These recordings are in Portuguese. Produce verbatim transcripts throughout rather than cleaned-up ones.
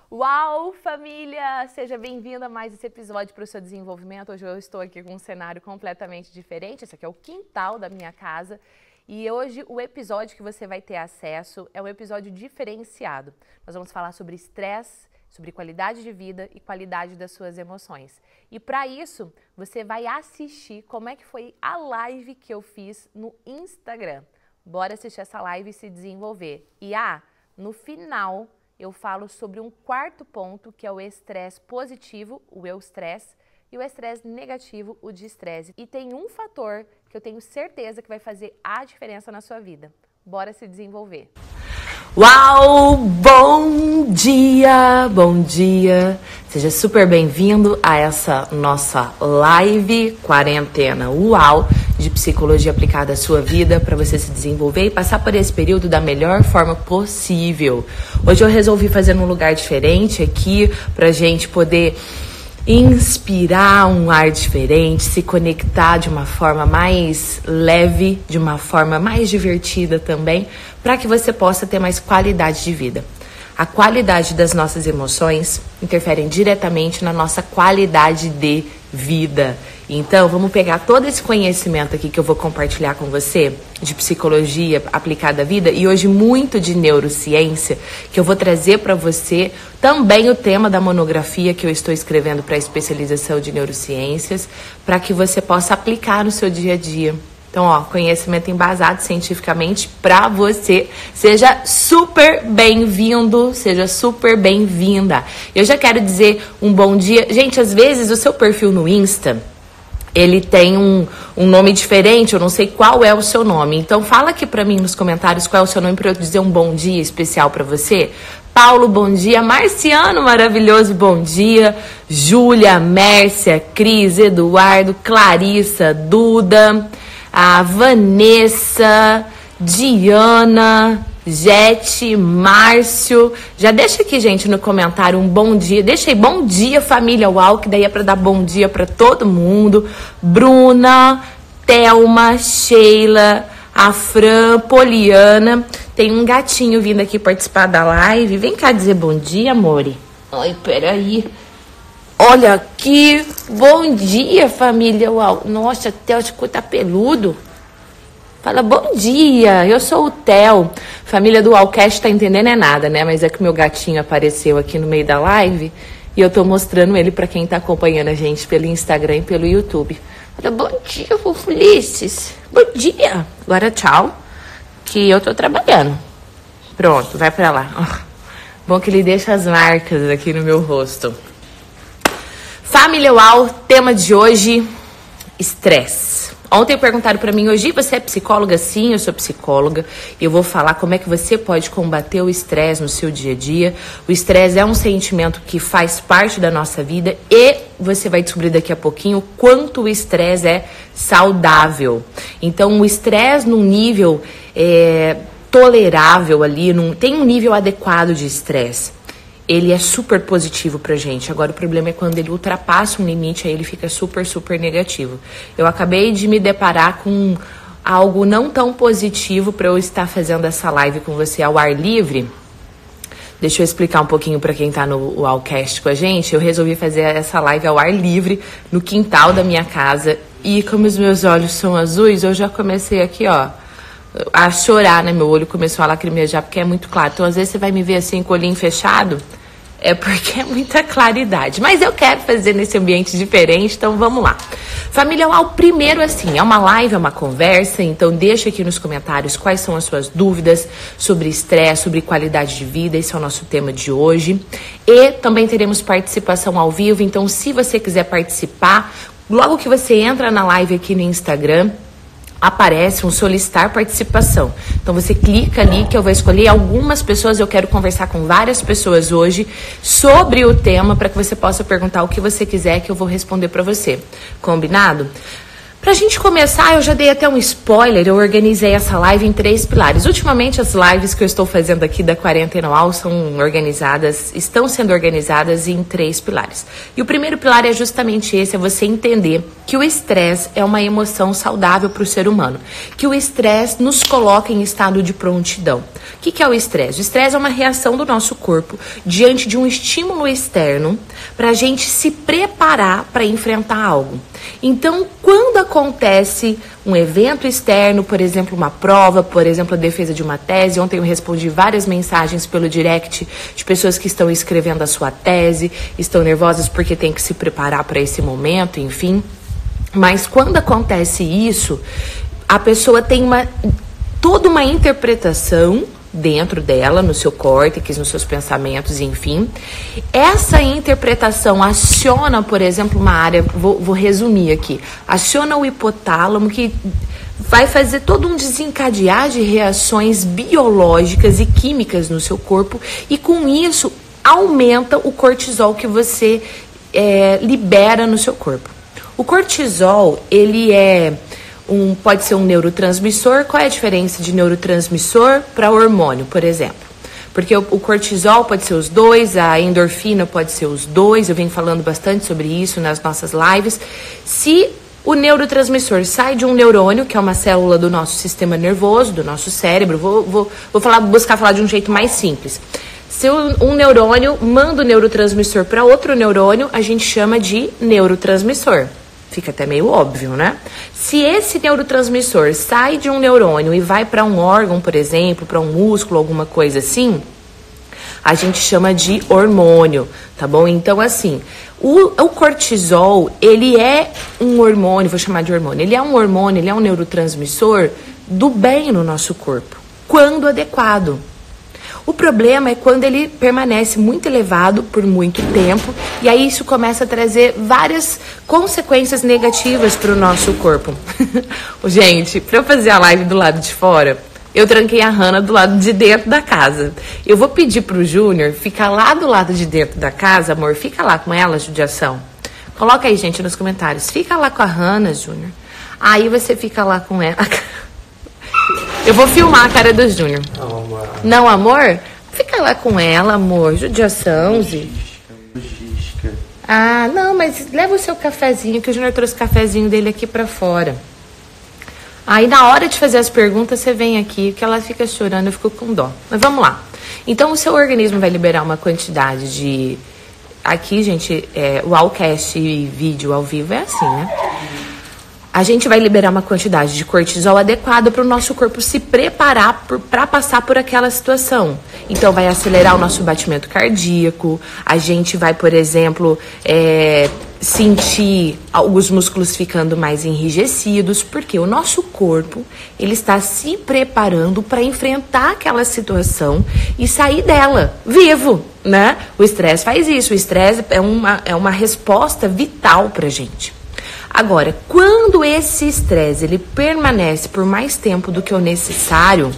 Uau, família! Seja bem-vinda a mais esse episódio para o seu desenvolvimento. Hoje eu estou aqui com um cenário completamente diferente. Esse aqui é o quintal da minha casa. E hoje o episódio que você vai ter acesso é um episódio diferenciado. Nós vamos falar sobre estresse, sobre qualidade de vida e qualidade das suas emoções. E para isso, você vai assistir como é que foi a live que eu fiz no Instagram. Bora assistir essa live e se desenvolver. E ah, no final eu falo sobre um quarto ponto, que é o estresse positivo, o eustresse, e o estresse negativo, o distresse. E tem um fator que eu tenho certeza que vai fazer a diferença na sua vida. Bora se desenvolver. Uau! Bom dia! Bom dia! Seja super bem-vindo a essa nossa live quarentena Uau! De psicologia aplicada à sua vida para você se desenvolver e passar por esse período da melhor forma possível. Hoje eu resolvi fazer num lugar diferente aqui pra gente poder inspirar um ar diferente, se conectar de uma forma mais leve, de uma forma mais divertida também, para que você possa ter mais qualidade de vida. A qualidade das nossas emoções interferem diretamente na nossa qualidade de vida. Então, vamos pegar todo esse conhecimento aqui que eu vou compartilhar com você, de psicologia aplicada à vida, e hoje muito de neurociência, que eu vou trazer para você também o tema da monografia que eu estou escrevendo para a especialização de neurociências, para que você possa aplicar no seu dia a dia. Então, ó, conhecimento embasado cientificamente para você. Seja super bem-vindo, seja super bem-vinda. Eu já quero dizer um bom dia. Gente, às vezes o seu perfil no Insta, ele tem um, um nome diferente, eu não sei qual é o seu nome. Então, fala aqui para mim nos comentários qual é o seu nome para eu dizer um bom dia especial para você. Paulo, bom dia. Marciano, maravilhoso, bom dia. Júlia, Mércia, Cris, Eduardo, Clarissa, Duda, a Vanessa, Diana, Jete, Márcio. Já deixa aqui, gente, no comentário um bom dia. Deixa aí, bom dia, família Uau, que daí é pra dar bom dia pra todo mundo. Bruna, Thelma, Sheila, a Fran, Poliana. Tem um gatinho vindo aqui participar da live. Vem cá dizer bom dia, amore. Ai, peraí. Olha aqui, bom dia, família Uau. Nossa, Theo, ficou tá peludo. Fala, bom dia, eu sou o Theo. Família do Uaucast tá entendendo é nada, né? Mas é que o meu gatinho apareceu aqui no meio da live e eu tô mostrando ele pra quem tá acompanhando a gente pelo Instagram e pelo YouTube. Fala, bom dia, fofulices. Bom dia. Agora tchau, que eu tô trabalhando. Pronto, vai pra lá. Bom que ele deixa as marcas aqui no meu rosto. Família Uau, tema de hoje, estresse. Ontem perguntaram para mim, hoje você é psicóloga? Sim, eu sou psicóloga. E eu vou falar como é que você pode combater o estresse no seu dia a dia. O estresse é um sentimento que faz parte da nossa vida e você vai descobrir daqui a pouquinho o quanto o estresse é saudável. Então, o estresse num nível é, tolerável ali, num, tem um nível adequado de estresse. Ele é super positivo pra gente. Agora, o problema é quando ele ultrapassa um limite, aí ele fica super, super negativo. Eu acabei de me deparar com algo não tão positivo para eu estar fazendo essa live com você ao ar livre. Deixa eu explicar um pouquinho para quem tá no Uaucast com a gente. Eu resolvi fazer essa live ao ar livre, no quintal da minha casa. E como os meus olhos são azuis, eu já comecei aqui, ó, a chorar, né? Meu olho começou a lacrimejar porque é muito claro. Então, às vezes, você vai me ver assim com o olhinho fechado, é porque é muita claridade. Mas eu quero fazer nesse ambiente diferente, então vamos lá. Família Uau, primeiro assim, é uma live, é uma conversa, então deixa aqui nos comentários quais são as suas dúvidas sobre estresse, sobre qualidade de vida, esse é o nosso tema de hoje. E também teremos participação ao vivo, então se você quiser participar, logo que você entra na live aqui no Instagram, aparece um solicitar participação. Então você clica ali que eu vou escolher algumas pessoas, eu quero conversar com várias pessoas hoje sobre o tema para que você possa perguntar o que você quiser que eu vou responder para você. Combinado? Pra gente começar, eu já dei até um spoiler, eu organizei essa live em três pilares. Ultimamente as lives que eu estou fazendo aqui da Quarentena Uau são organizadas, estão sendo organizadas em três pilares. E o primeiro pilar é justamente esse, é você entender que o estresse é uma emoção saudável para o ser humano, que o estresse nos coloca em estado de prontidão. O que, que é o estresse? O estresse é uma reação do nosso corpo diante de um estímulo externo para a gente se preparar para enfrentar algo. Então, quando acontece um evento externo, por exemplo, uma prova, por exemplo, a defesa de uma tese, ontem eu respondi várias mensagens pelo direct de pessoas que estão escrevendo a sua tese, estão nervosas porque tem que se preparar para esse momento, enfim. Mas quando acontece isso, a pessoa tem uma, toda uma interpretação dentro dela, no seu córtex, nos seus pensamentos, enfim. Essa interpretação aciona, por exemplo, uma área, vou, vou resumir aqui, aciona o hipotálamo, que vai fazer todo um desencadear de reações biológicas e químicas no seu corpo, e com isso aumenta o cortisol que você é, libera no seu corpo. O cortisol, ele é um, pode ser um neurotransmissor. Qual é a diferença de neurotransmissor para hormônio, por exemplo? Porque o, o cortisol pode ser os dois, a endorfina pode ser os dois, eu venho falando bastante sobre isso nas nossas lives. Se o neurotransmissor sai de um neurônio, que é uma célula do nosso sistema nervoso, do nosso cérebro, vou, vou, vou falar, buscar falar de um jeito mais simples. Se um neurônio manda o neurotransmissor para outro neurônio, a gente chama de neurotransmissor. Fica até meio óbvio, né? Se esse neurotransmissor sai de um neurônio e vai para um órgão, por exemplo, para um músculo, alguma coisa assim, a gente chama de hormônio, tá bom? Então, assim, o, o cortisol, ele é um hormônio, vou chamar de hormônio, ele é um hormônio, ele é um neurotransmissor do bem no nosso corpo, quando adequado. O problema é quando ele permanece muito elevado por muito tempo, e aí isso começa a trazer várias consequências negativas para o nosso corpo. Gente, para eu fazer a live do lado de fora, eu tranquei a Hannah do lado de dentro da casa. Eu vou pedir pro Júnior ficar lá do lado de dentro da casa, amor, fica lá com ela, judiação. Coloca aí, gente, nos comentários. Fica lá com a Hannah, Júnior. Aí você fica lá com ela. Eu vou filmar a cara do Júnior. Não, amor? Fica lá com ela, amor. Judiação, Zi. Ah, não, mas leva o seu cafezinho, que o Júnior trouxe o cafezinho dele aqui pra fora. Aí, na hora de fazer as perguntas, você vem aqui, que ela fica chorando, eu fico com dó. Mas vamos lá. Então, o seu organismo vai liberar uma quantidade de... Aqui, gente, é, o Allcast e vídeo ao vivo é assim, né? A gente vai liberar uma quantidade de cortisol adequada para o nosso corpo se preparar para passar por aquela situação. Então, vai acelerar o nosso batimento cardíaco, a gente vai, por exemplo, é, sentir os músculos ficando mais enrijecidos, porque o nosso corpo, ele está se preparando para enfrentar aquela situação e sair dela vivo, né? O estresse faz isso, o estresse é uma, é uma resposta vital para a gente. Agora, quando esse estresse ele permanece por mais tempo do que o necessário,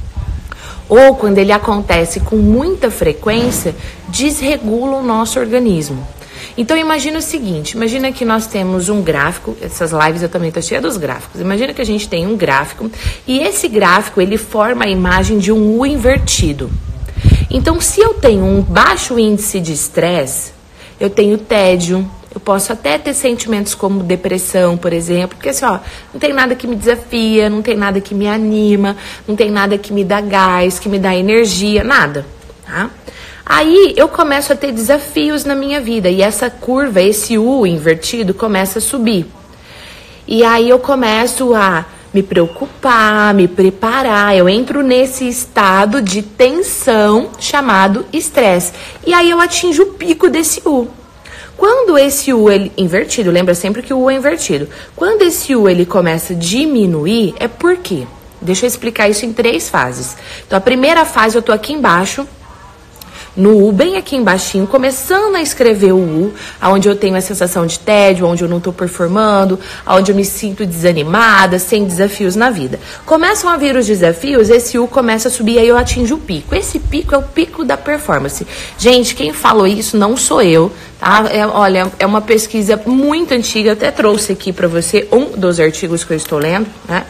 ou quando ele acontece com muita frequência, desregula o nosso organismo. Então, imagina o seguinte, imagina que nós temos um gráfico, essas lives eu também estou cheia dos gráficos, imagina que a gente tem um gráfico, e esse gráfico ele forma a imagem de um U invertido. Então, se eu tenho um baixo índice de estresse, eu tenho tédio, eu posso até ter sentimentos como depressão, por exemplo, porque assim, ó, não tem nada que me desafia, não tem nada que me anima, não tem nada que me dá gás, que me dá energia, nada, tá? Aí eu começo a ter desafios na minha vida e essa curva, esse U invertido, começa a subir. E aí eu começo a me preocupar, me preparar, eu entro nesse estado de tensão chamado estresse. E aí eu atinjo o pico desse U. Quando esse U ele invertido, lembra sempre que o U é invertido. Quando esse U ele começa a diminuir, é por quê? Deixa eu explicar isso em três fases. Então, a primeira fase eu tô aqui embaixo, no U, bem aqui embaixinho, começando a escrever o U, onde eu tenho a sensação de tédio, onde eu não estou performando, onde eu me sinto desanimada, sem desafios na vida. Começam a vir os desafios, esse U começa a subir, aí eu atinjo o pico. Esse pico é o pico da performance. Gente, quem falou isso não sou eu, tá? É, olha, é uma pesquisa muito antiga, até trouxe aqui para você um dos artigos que eu estou lendo, né?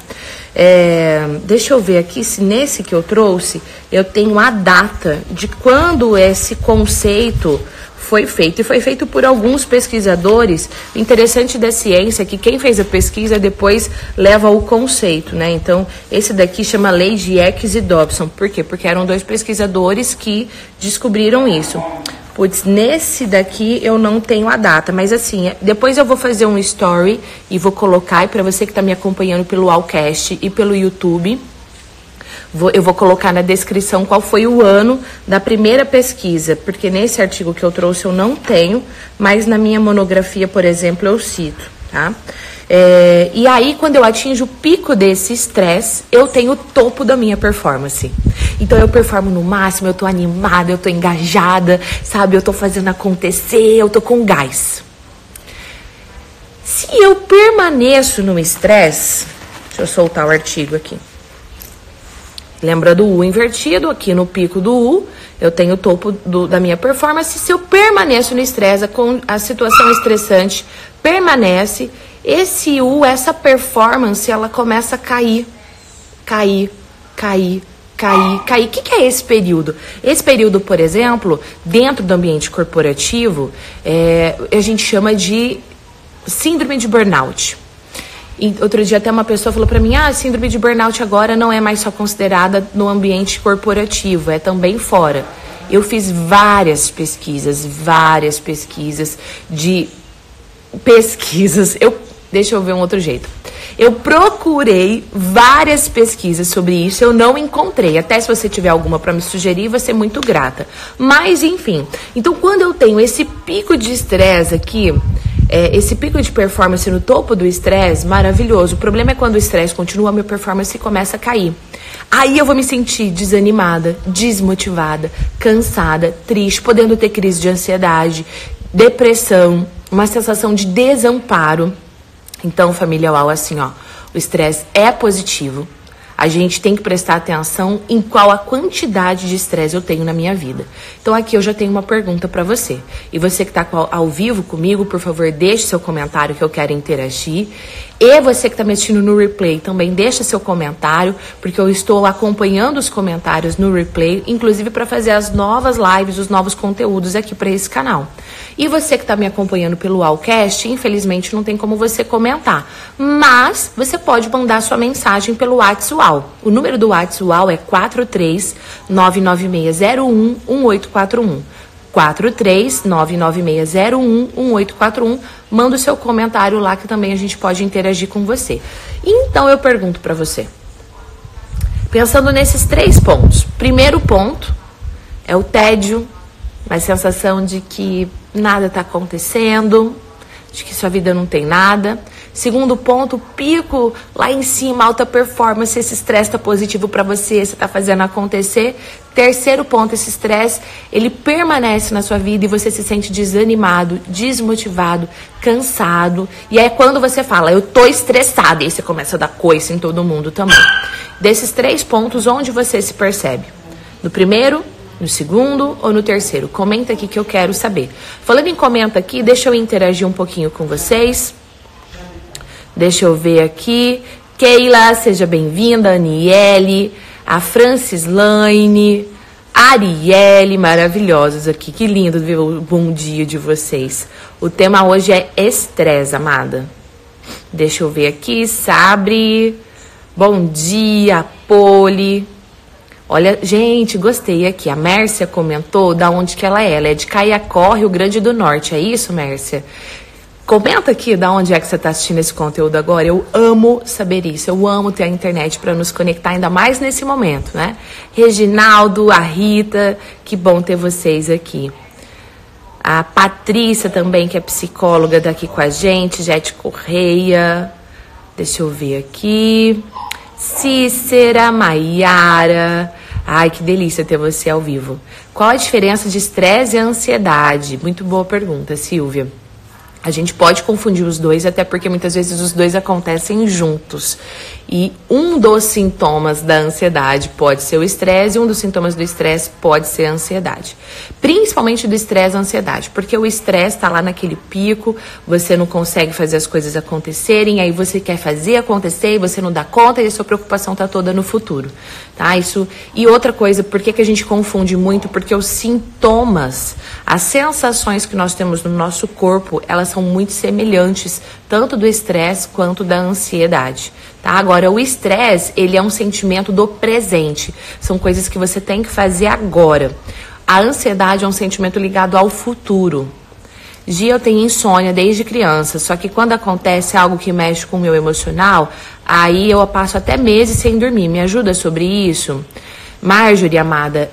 É, deixa eu ver aqui se nesse que eu trouxe eu tenho a data de quando esse conceito foi feito. E foi feito por alguns pesquisadores. O interessante da ciência é que quem fez a pesquisa depois leva o conceito, né? Então, esse daqui chama Lei de X e Dobson. Por quê? Porque eram dois pesquisadores que descobriram isso. Putz, nesse daqui eu não tenho a data, mas assim, depois eu vou fazer um story e vou colocar, e para você que está me acompanhando pelo Allcast e pelo YouTube, vou, eu vou colocar na descrição qual foi o ano da primeira pesquisa, porque nesse artigo que eu trouxe eu não tenho, mas na minha monografia, por exemplo, eu cito, tá? É, e aí, quando eu atinjo o pico desse estresse, eu tenho o topo da minha performance. Então, eu performo no máximo, eu tô animada, eu tô engajada, sabe? Eu tô fazendo acontecer, eu tô com gás. Se eu permaneço no estresse, deixa eu soltar o artigo aqui. Lembra do U invertido? Aqui no pico do U, eu tenho o topo do, da minha performance. Se eu permaneço no estresse, a situação estressante permanece, esse U, essa performance, ela começa a cair, cair, cair, cair, cair. O que, que é esse período? Esse período, por exemplo, dentro do ambiente corporativo, é, a gente chama de síndrome de burnout. E outro dia até uma pessoa falou para mim, ah, a síndrome de burnout agora não é mais só considerada no ambiente corporativo, é também fora. Eu fiz várias pesquisas, várias pesquisas de pesquisas, eu, deixa eu ver um outro jeito. Eu procurei várias pesquisas sobre isso, eu não encontrei. Até se você tiver alguma para me sugerir, vou ser muito grata. Mas, enfim, então quando eu tenho esse pico de estresse aqui, é, esse pico de performance no topo do estresse, maravilhoso. O problema é quando o estresse continua, a minha performance começa a cair. Aí eu vou me sentir desanimada, desmotivada, cansada, triste, podendo ter crise de ansiedade, depressão, uma sensação de desamparo. Então, família U A U, assim, ó, o estresse é positivo. A gente tem que prestar atenção em qual a quantidade de estresse eu tenho na minha vida. Então, aqui eu já tenho uma pergunta para você. E você que está ao vivo comigo, por favor, deixe seu comentário que eu quero interagir. E você que está me assistindo no replay, também deixa seu comentário, porque eu estou acompanhando os comentários no replay, inclusive para fazer as novas lives, os novos conteúdos aqui para esse canal. E você que está me acompanhando pelo Allcast, infelizmente não tem como você comentar, mas você pode mandar sua mensagem pelo WhatsApp U A U. O número do WhatsApp U A U é quatro três nove nove seis zero um um oito quatro um. quatro três nove nove seis zero um um oito quatro um. Manda o seu comentário lá que também a gente pode interagir com você. Então eu pergunto para você, pensando nesses três pontos. Primeiro ponto é o tédio, a sensação de que nada está acontecendo, de que sua vida não tem nada. Segundo ponto, pico lá em cima, alta performance, esse estresse está positivo para você, você está fazendo acontecer. Terceiro ponto, esse estresse, ele permanece na sua vida e você se sente desanimado, desmotivado, cansado. E é quando você fala, eu tô estressado, e aí você começa a dar coice em todo mundo também. Desses três pontos, onde você se percebe? No primeiro, no segundo ou no terceiro? Comenta aqui que eu quero saber. Falando em comenta aqui, deixa eu interagir um pouquinho com vocês. Deixa eu ver aqui. Keila, seja bem-vinda. Aniele, a Francislaine, Arielle, maravilhosos aqui. Que lindo ver o bom dia de vocês. O tema hoje é estresse, amada. Deixa eu ver aqui. Sabre, bom dia. Poli. Olha, gente, gostei aqui. A Mércia comentou da onde que ela é. Ela é de Caiacó, Rio Grande do Norte. É isso, Mércia? Comenta aqui da onde é que você está assistindo esse conteúdo agora. Eu amo saber isso. Eu amo ter a internet para nos conectar, ainda mais nesse momento, né? Reginaldo, a Rita, que bom ter vocês aqui. A Patrícia também, que é psicóloga, tá aqui com a gente. Jete Correia. Deixa eu ver aqui. Cícera, Maiara. Ai, que delícia ter você ao vivo. Qual a diferença de estresse e ansiedade? Muito boa pergunta, Silvia. A gente pode confundir os dois, até porque muitas vezes os dois acontecem juntos. E um dos sintomas da ansiedade pode ser o estresse, e um dos sintomas do estresse pode ser a ansiedade. Principalmente do estresse e ansiedade, porque o estresse está lá naquele pico, você não consegue fazer as coisas acontecerem, aí você quer fazer acontecer e você não dá conta e a sua preocupação está toda no futuro. Tá? Isso... E outra coisa, por que, que a gente confunde muito? Porque os sintomas, as sensações que nós temos no nosso corpo, elas são muito semelhantes, tanto do estresse quanto da ansiedade. Tá? Agora, o estresse, ele é um sentimento do presente. São coisas que você tem que fazer agora. A ansiedade é um sentimento ligado ao futuro. Gia, eu tenho insônia desde criança, só que quando acontece algo que mexe com o meu emocional, aí eu passo até meses sem dormir. Me ajuda sobre isso? Marjorie, amada,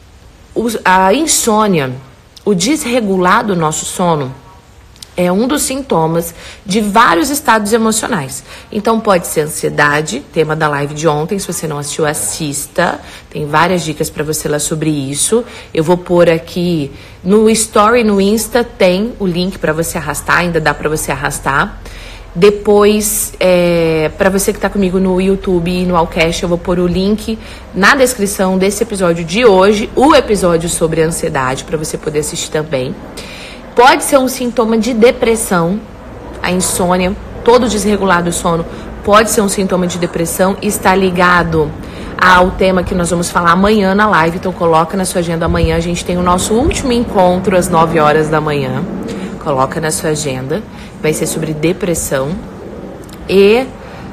a insônia, o desregular do nosso sono, é um dos sintomas de vários estados emocionais. Então pode ser ansiedade, tema da live de ontem, se você não assistiu, assista. Tem várias dicas para você lá sobre isso. Eu vou pôr aqui no story, no Insta, tem o link para você arrastar, ainda dá para você arrastar. Depois, é, para você que está comigo no YouTube e no Allcast, eu vou pôr o link na descrição desse episódio de hoje, o episódio sobre ansiedade, para você poder assistir também. Pode ser um sintoma de depressão, a insônia, todo desregulado do sono pode ser um sintoma de depressão e está ligado ao tema que nós vamos falar amanhã na live. Então coloca na sua agenda amanhã, a gente tem o nosso último encontro às nove horas da manhã. Coloca na sua agenda, vai ser sobre depressão e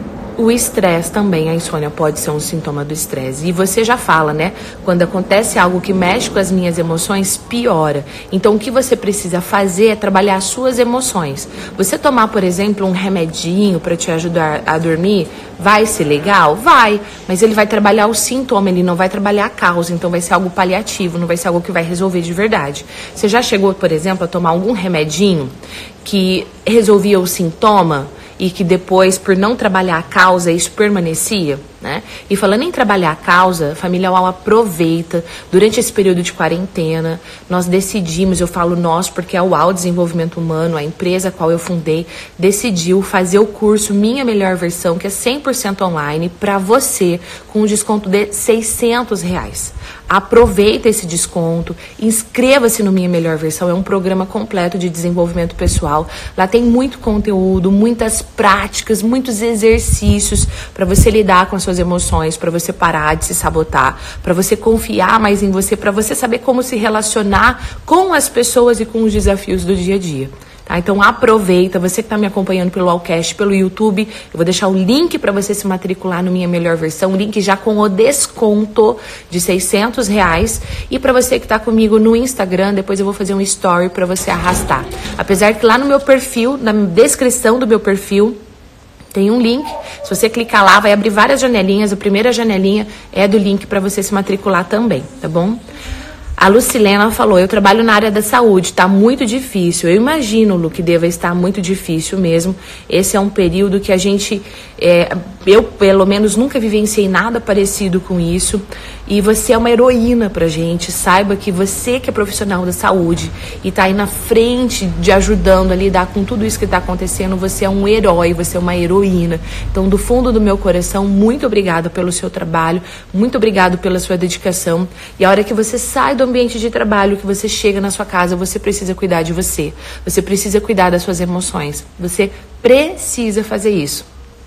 o estresse também. A insônia pode ser um sintoma do estresse. E você já fala, né? Quando acontece algo que mexe com as minhas emoções, piora. Então, o que você precisa fazer é trabalhar as suas emoções. Você tomar, por exemplo, um remedinho para te ajudar a dormir, vai ser legal? Vai. Mas ele vai trabalhar o sintoma, ele não vai trabalhar a causa. Então, vai ser algo paliativo, não vai ser algo que vai resolver de verdade. Você já chegou, por exemplo, a tomar algum remedinho que resolvia o sintoma e que depois, por não trabalhar a causa, isso permanecia, né? E falando em trabalhar a causa, a Família Uau aproveita, durante esse período de quarentena, nós decidimos, eu falo nós porque é o Uau Desenvolvimento Humano, a empresa a qual eu fundei, decidiu fazer o curso Minha Melhor Versão, que é cem por cento online, para você, com um desconto de seiscentos reais. Aproveita esse desconto, inscreva-se no Minha Melhor Versão, é um programa completo de desenvolvimento pessoal. Lá tem muito conteúdo, muitas práticas, muitos exercícios para você lidar com as suas emoções, para você parar de se sabotar, para você confiar mais em você, para você saber como se relacionar com as pessoas e com os desafios do dia a dia. Tá? Então aproveita, você que está me acompanhando pelo Allcast, pelo YouTube, eu vou deixar o link para você se matricular no Minha Melhor Versão, link já com o desconto de seiscentos reais. E para você que está comigo no Instagram, depois eu vou fazer um story para você arrastar. Apesar que lá no meu perfil, na descrição do meu perfil, tem um link. Se você clicar lá, vai abrir várias janelinhas. A primeira janelinha é do link para você se matricular também, tá bom? A Lucilena falou, eu trabalho na área da saúde, tá muito difícil. Eu imagino, Lu, que deva estar muito difícil mesmo. Esse é um período que a gente, é, eu pelo menos nunca vivenciei nada parecido com isso. E você é uma heroína pra gente. Saiba que você que é profissional da saúde e tá aí na frente de ajudando a lidar com tudo isso que tá acontecendo, você é um herói, você é uma heroína. Então, do fundo do meu coração, muito obrigada pelo seu trabalho, muito obrigado pela sua dedicação. E a hora que você sai do ambiente de trabalho, que você chega na sua casa, você precisa cuidar de você. Você precisa cuidar das suas emoções. Você precisa fazer isso.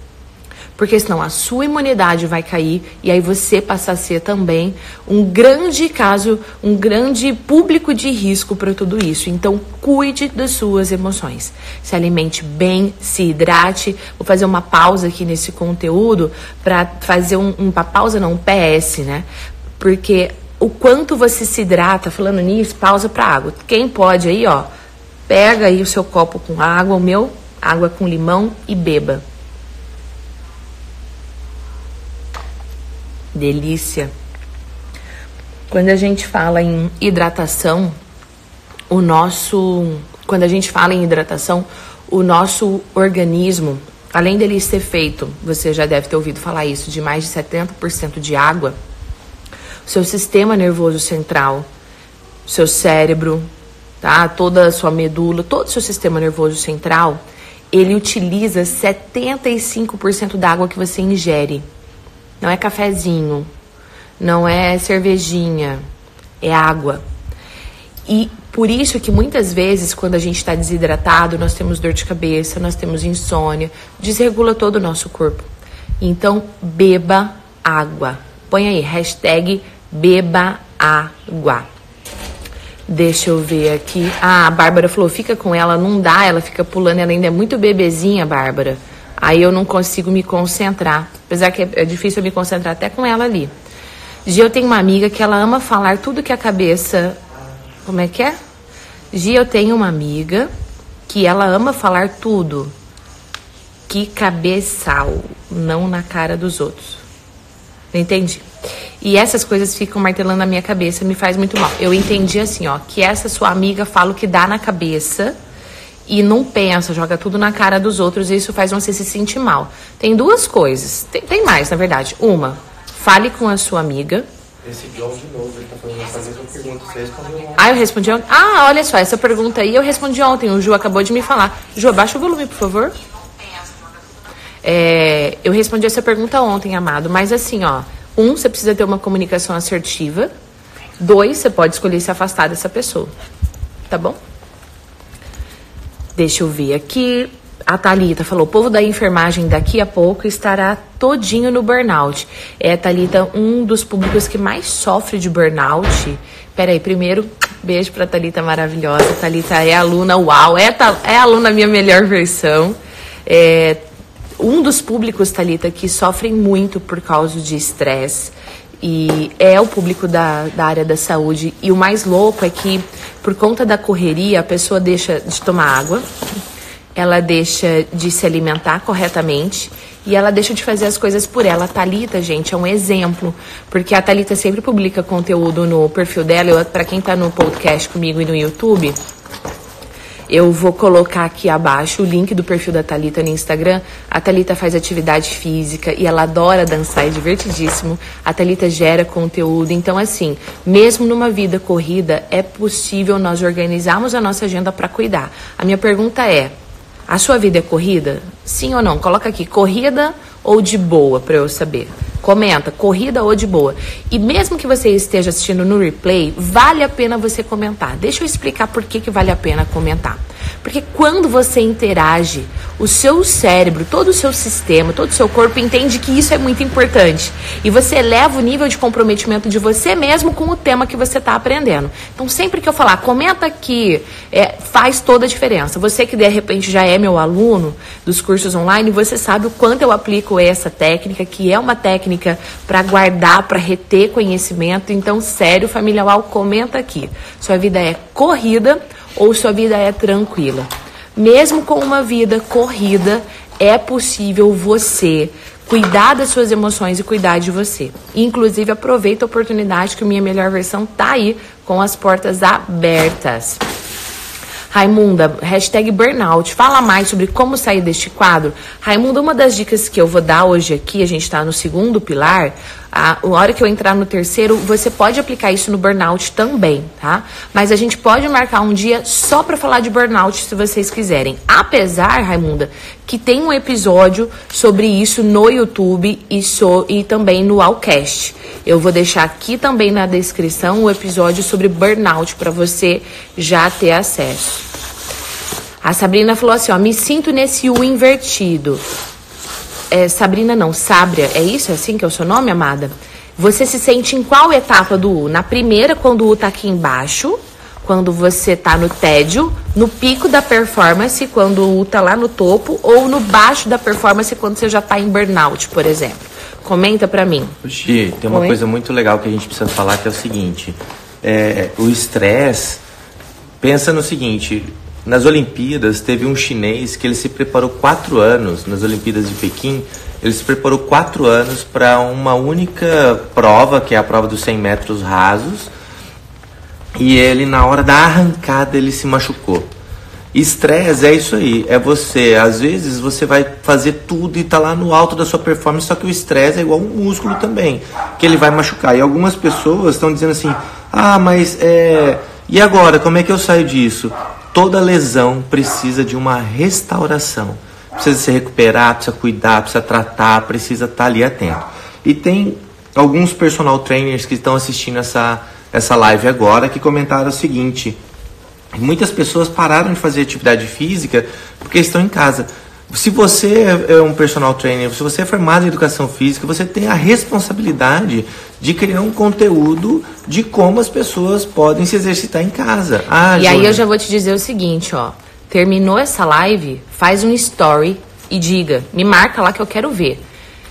Porque senão a sua imunidade vai cair e aí você passa a ser também um grande caso, um grande público de risco para tudo isso. Então, cuide das suas emoções. Se alimente bem, se hidrate. Vou fazer uma pausa aqui nesse conteúdo para fazer um, uma pausa, não, um P S, né? Porque o quanto você se hidrata, falando nisso, pausa para água. Quem pode aí, ó, pega aí o seu copo com água, o meu, água com limão e beba. Delícia. Quando a gente fala em hidratação, o nosso, quando a gente fala em hidratação, o nosso organismo, além dele ser feito, você já deve ter ouvido falar isso, de mais de setenta por cento de água, o seu sistema nervoso central, o seu cérebro, tá? Toda a sua medula, todo o seu sistema nervoso central, ele utiliza setenta e cinco por cento da água que você ingere. Não é cafezinho, não é cervejinha, é água. E por isso que muitas vezes, quando a gente está desidratado, nós temos dor de cabeça, nós temos insônia, desregula todo o nosso corpo. Então, beba água. Põe aí, hashtag beba água. Deixa eu ver aqui. Ah, a Bárbara falou, fica com ela, não dá, ela fica pulando, ela ainda é muito bebezinha, Bárbara. Aí eu não consigo me concentrar. Apesar que é difícil eu me concentrar até com ela ali. Gia, eu tenho uma amiga que ela ama falar tudo que a cabeça... Como é que é? Gia, eu tenho uma amiga que ela ama falar tudo. Que cabeçal, não na cara dos outros. Não entendi. E essas coisas ficam martelando na minha cabeça, me faz muito mal. Eu entendi assim, ó, que essa sua amiga fala o que dá na cabeça e não pensa, joga tudo na cara dos outros e isso faz você se sentir mal. Tem duas coisas, tem, tem mais, na verdade. Uma, fale com a sua amiga. Esse John de novo, ele tá fazendo essa mesma pergunta, você respondeu ontem. Ah, eu respondi ontem? Ah, olha só, essa pergunta aí eu respondi ontem, o Ju acabou de me falar. Ju, abaixa o volume, por favor. É, eu respondi essa pergunta ontem, amado, mas assim, ó, um, você precisa ter uma comunicação assertiva. Dois, você pode escolher se afastar dessa pessoa, tá bom? Deixa eu ver aqui. A Thalita falou, o povo da enfermagem daqui a pouco estará todinho no burnout. É, Thalita, um dos públicos que mais sofre de burnout. Peraí, primeiro, beijo pra Thalita maravilhosa. Thalita é aluna, uau, é, é aluna minha melhor versão. É, um dos públicos, Thalita, que sofrem muito por causa de estresse. E é o público da, da área da saúde. E o mais louco é que, por conta da correria, a pessoa deixa de tomar água, ela deixa de se alimentar corretamente e ela deixa de fazer as coisas por ela. A Thalita, gente, é um exemplo, porque a Thalita sempre publica conteúdo no perfil dela. Para quem tá no podcast comigo e no YouTube, eu vou colocar aqui abaixo o link do perfil da Thalita no Instagram. A Thalita faz atividade física e ela adora dançar, é divertidíssimo. A Thalita gera conteúdo. Então, assim, mesmo numa vida corrida, é possível nós organizarmos a nossa agenda para cuidar. A minha pergunta é, a sua vida é corrida? Sim ou não? Coloca aqui, corrida ou de boa, para eu saber. Comenta, corrida ou de boa. E mesmo que você esteja assistindo no replay, vale a pena você comentar. Deixa eu explicar por que, que vale a pena comentar. Porque quando você interage, o seu cérebro, todo o seu sistema, todo o seu corpo entende que isso é muito importante. E você eleva o nível de comprometimento de você mesmo com o tema que você está aprendendo. Então, sempre que eu falar, comenta aqui, é, faz toda a diferença. Você que de repente já é meu aluno dos cursos online, você sabe o quanto eu aplico essa técnica, que é uma técnica para guardar, para reter conhecimento. Então, sério, família Uau, comenta aqui. Sua vida é corrida ou sua vida é tranquila? Mesmo com uma vida corrida, é possível você cuidar das suas emoções e cuidar de você. Inclusive, aproveita a oportunidade que o Minha Melhor Versão tá aí com as portas abertas. Raimunda, hashtag burnout, fala mais sobre como sair deste quadro. Raimunda, uma das dicas que eu vou dar hoje aqui, a gente está no segundo pilar, a hora que eu entrar no terceiro, você pode aplicar isso no burnout também, tá? Mas a gente pode marcar um dia só para falar de burnout, se vocês quiserem. Apesar, Raimunda, que tem um episódio sobre isso no YouTube e, so, e também no Allcast. Eu vou deixar aqui também na descrição o episódio sobre burnout para você já ter acesso. A Sabrina falou assim, ó, me sinto nesse U invertido. É, Sabrina não, Sábria, é isso? É assim que é o seu nome, amada? Você se sente em qual etapa do U? Na primeira, quando o U tá aqui embaixo, quando você tá no tédio, no pico da performance, quando o U tá lá no topo, ou no baixo da performance, quando você já tá em burnout, por exemplo. Comenta pra mim. Gi, tem uma Oi? coisa muito legal que a gente precisa falar, que é o seguinte, é, o estresse, pensa no seguinte, nas Olimpíadas teve um chinês que ele se preparou quatro anos, nas Olimpíadas de Pequim, ele se preparou quatro anos para uma única prova, que é a prova dos cem metros rasos, e ele, na hora da arrancada, ele se machucou. Estresse é isso aí, é você, às vezes você vai fazer tudo e tá lá no alto da sua performance, só que o estresse é igual um músculo também, que ele vai machucar. E algumas pessoas estão dizendo assim, ah, mas é, E agora, como é que eu saio disso? Toda lesão precisa de uma restauração. Precisa se recuperar, precisa cuidar, precisa tratar, precisa estar ali atento. E tem alguns personal trainers que estão assistindo essa, essa live agora que comentaram o seguinte: muitas pessoas pararam de fazer atividade física porque estão em casa. Se você é um personal trainer, se você é formado em educação física, você tem a responsabilidade de criar um conteúdo de como as pessoas podem se exercitar em casa. Ah, e aí eu já vou te dizer o seguinte, ó. Terminou essa live, faz um story e diga, me marca lá que eu quero ver.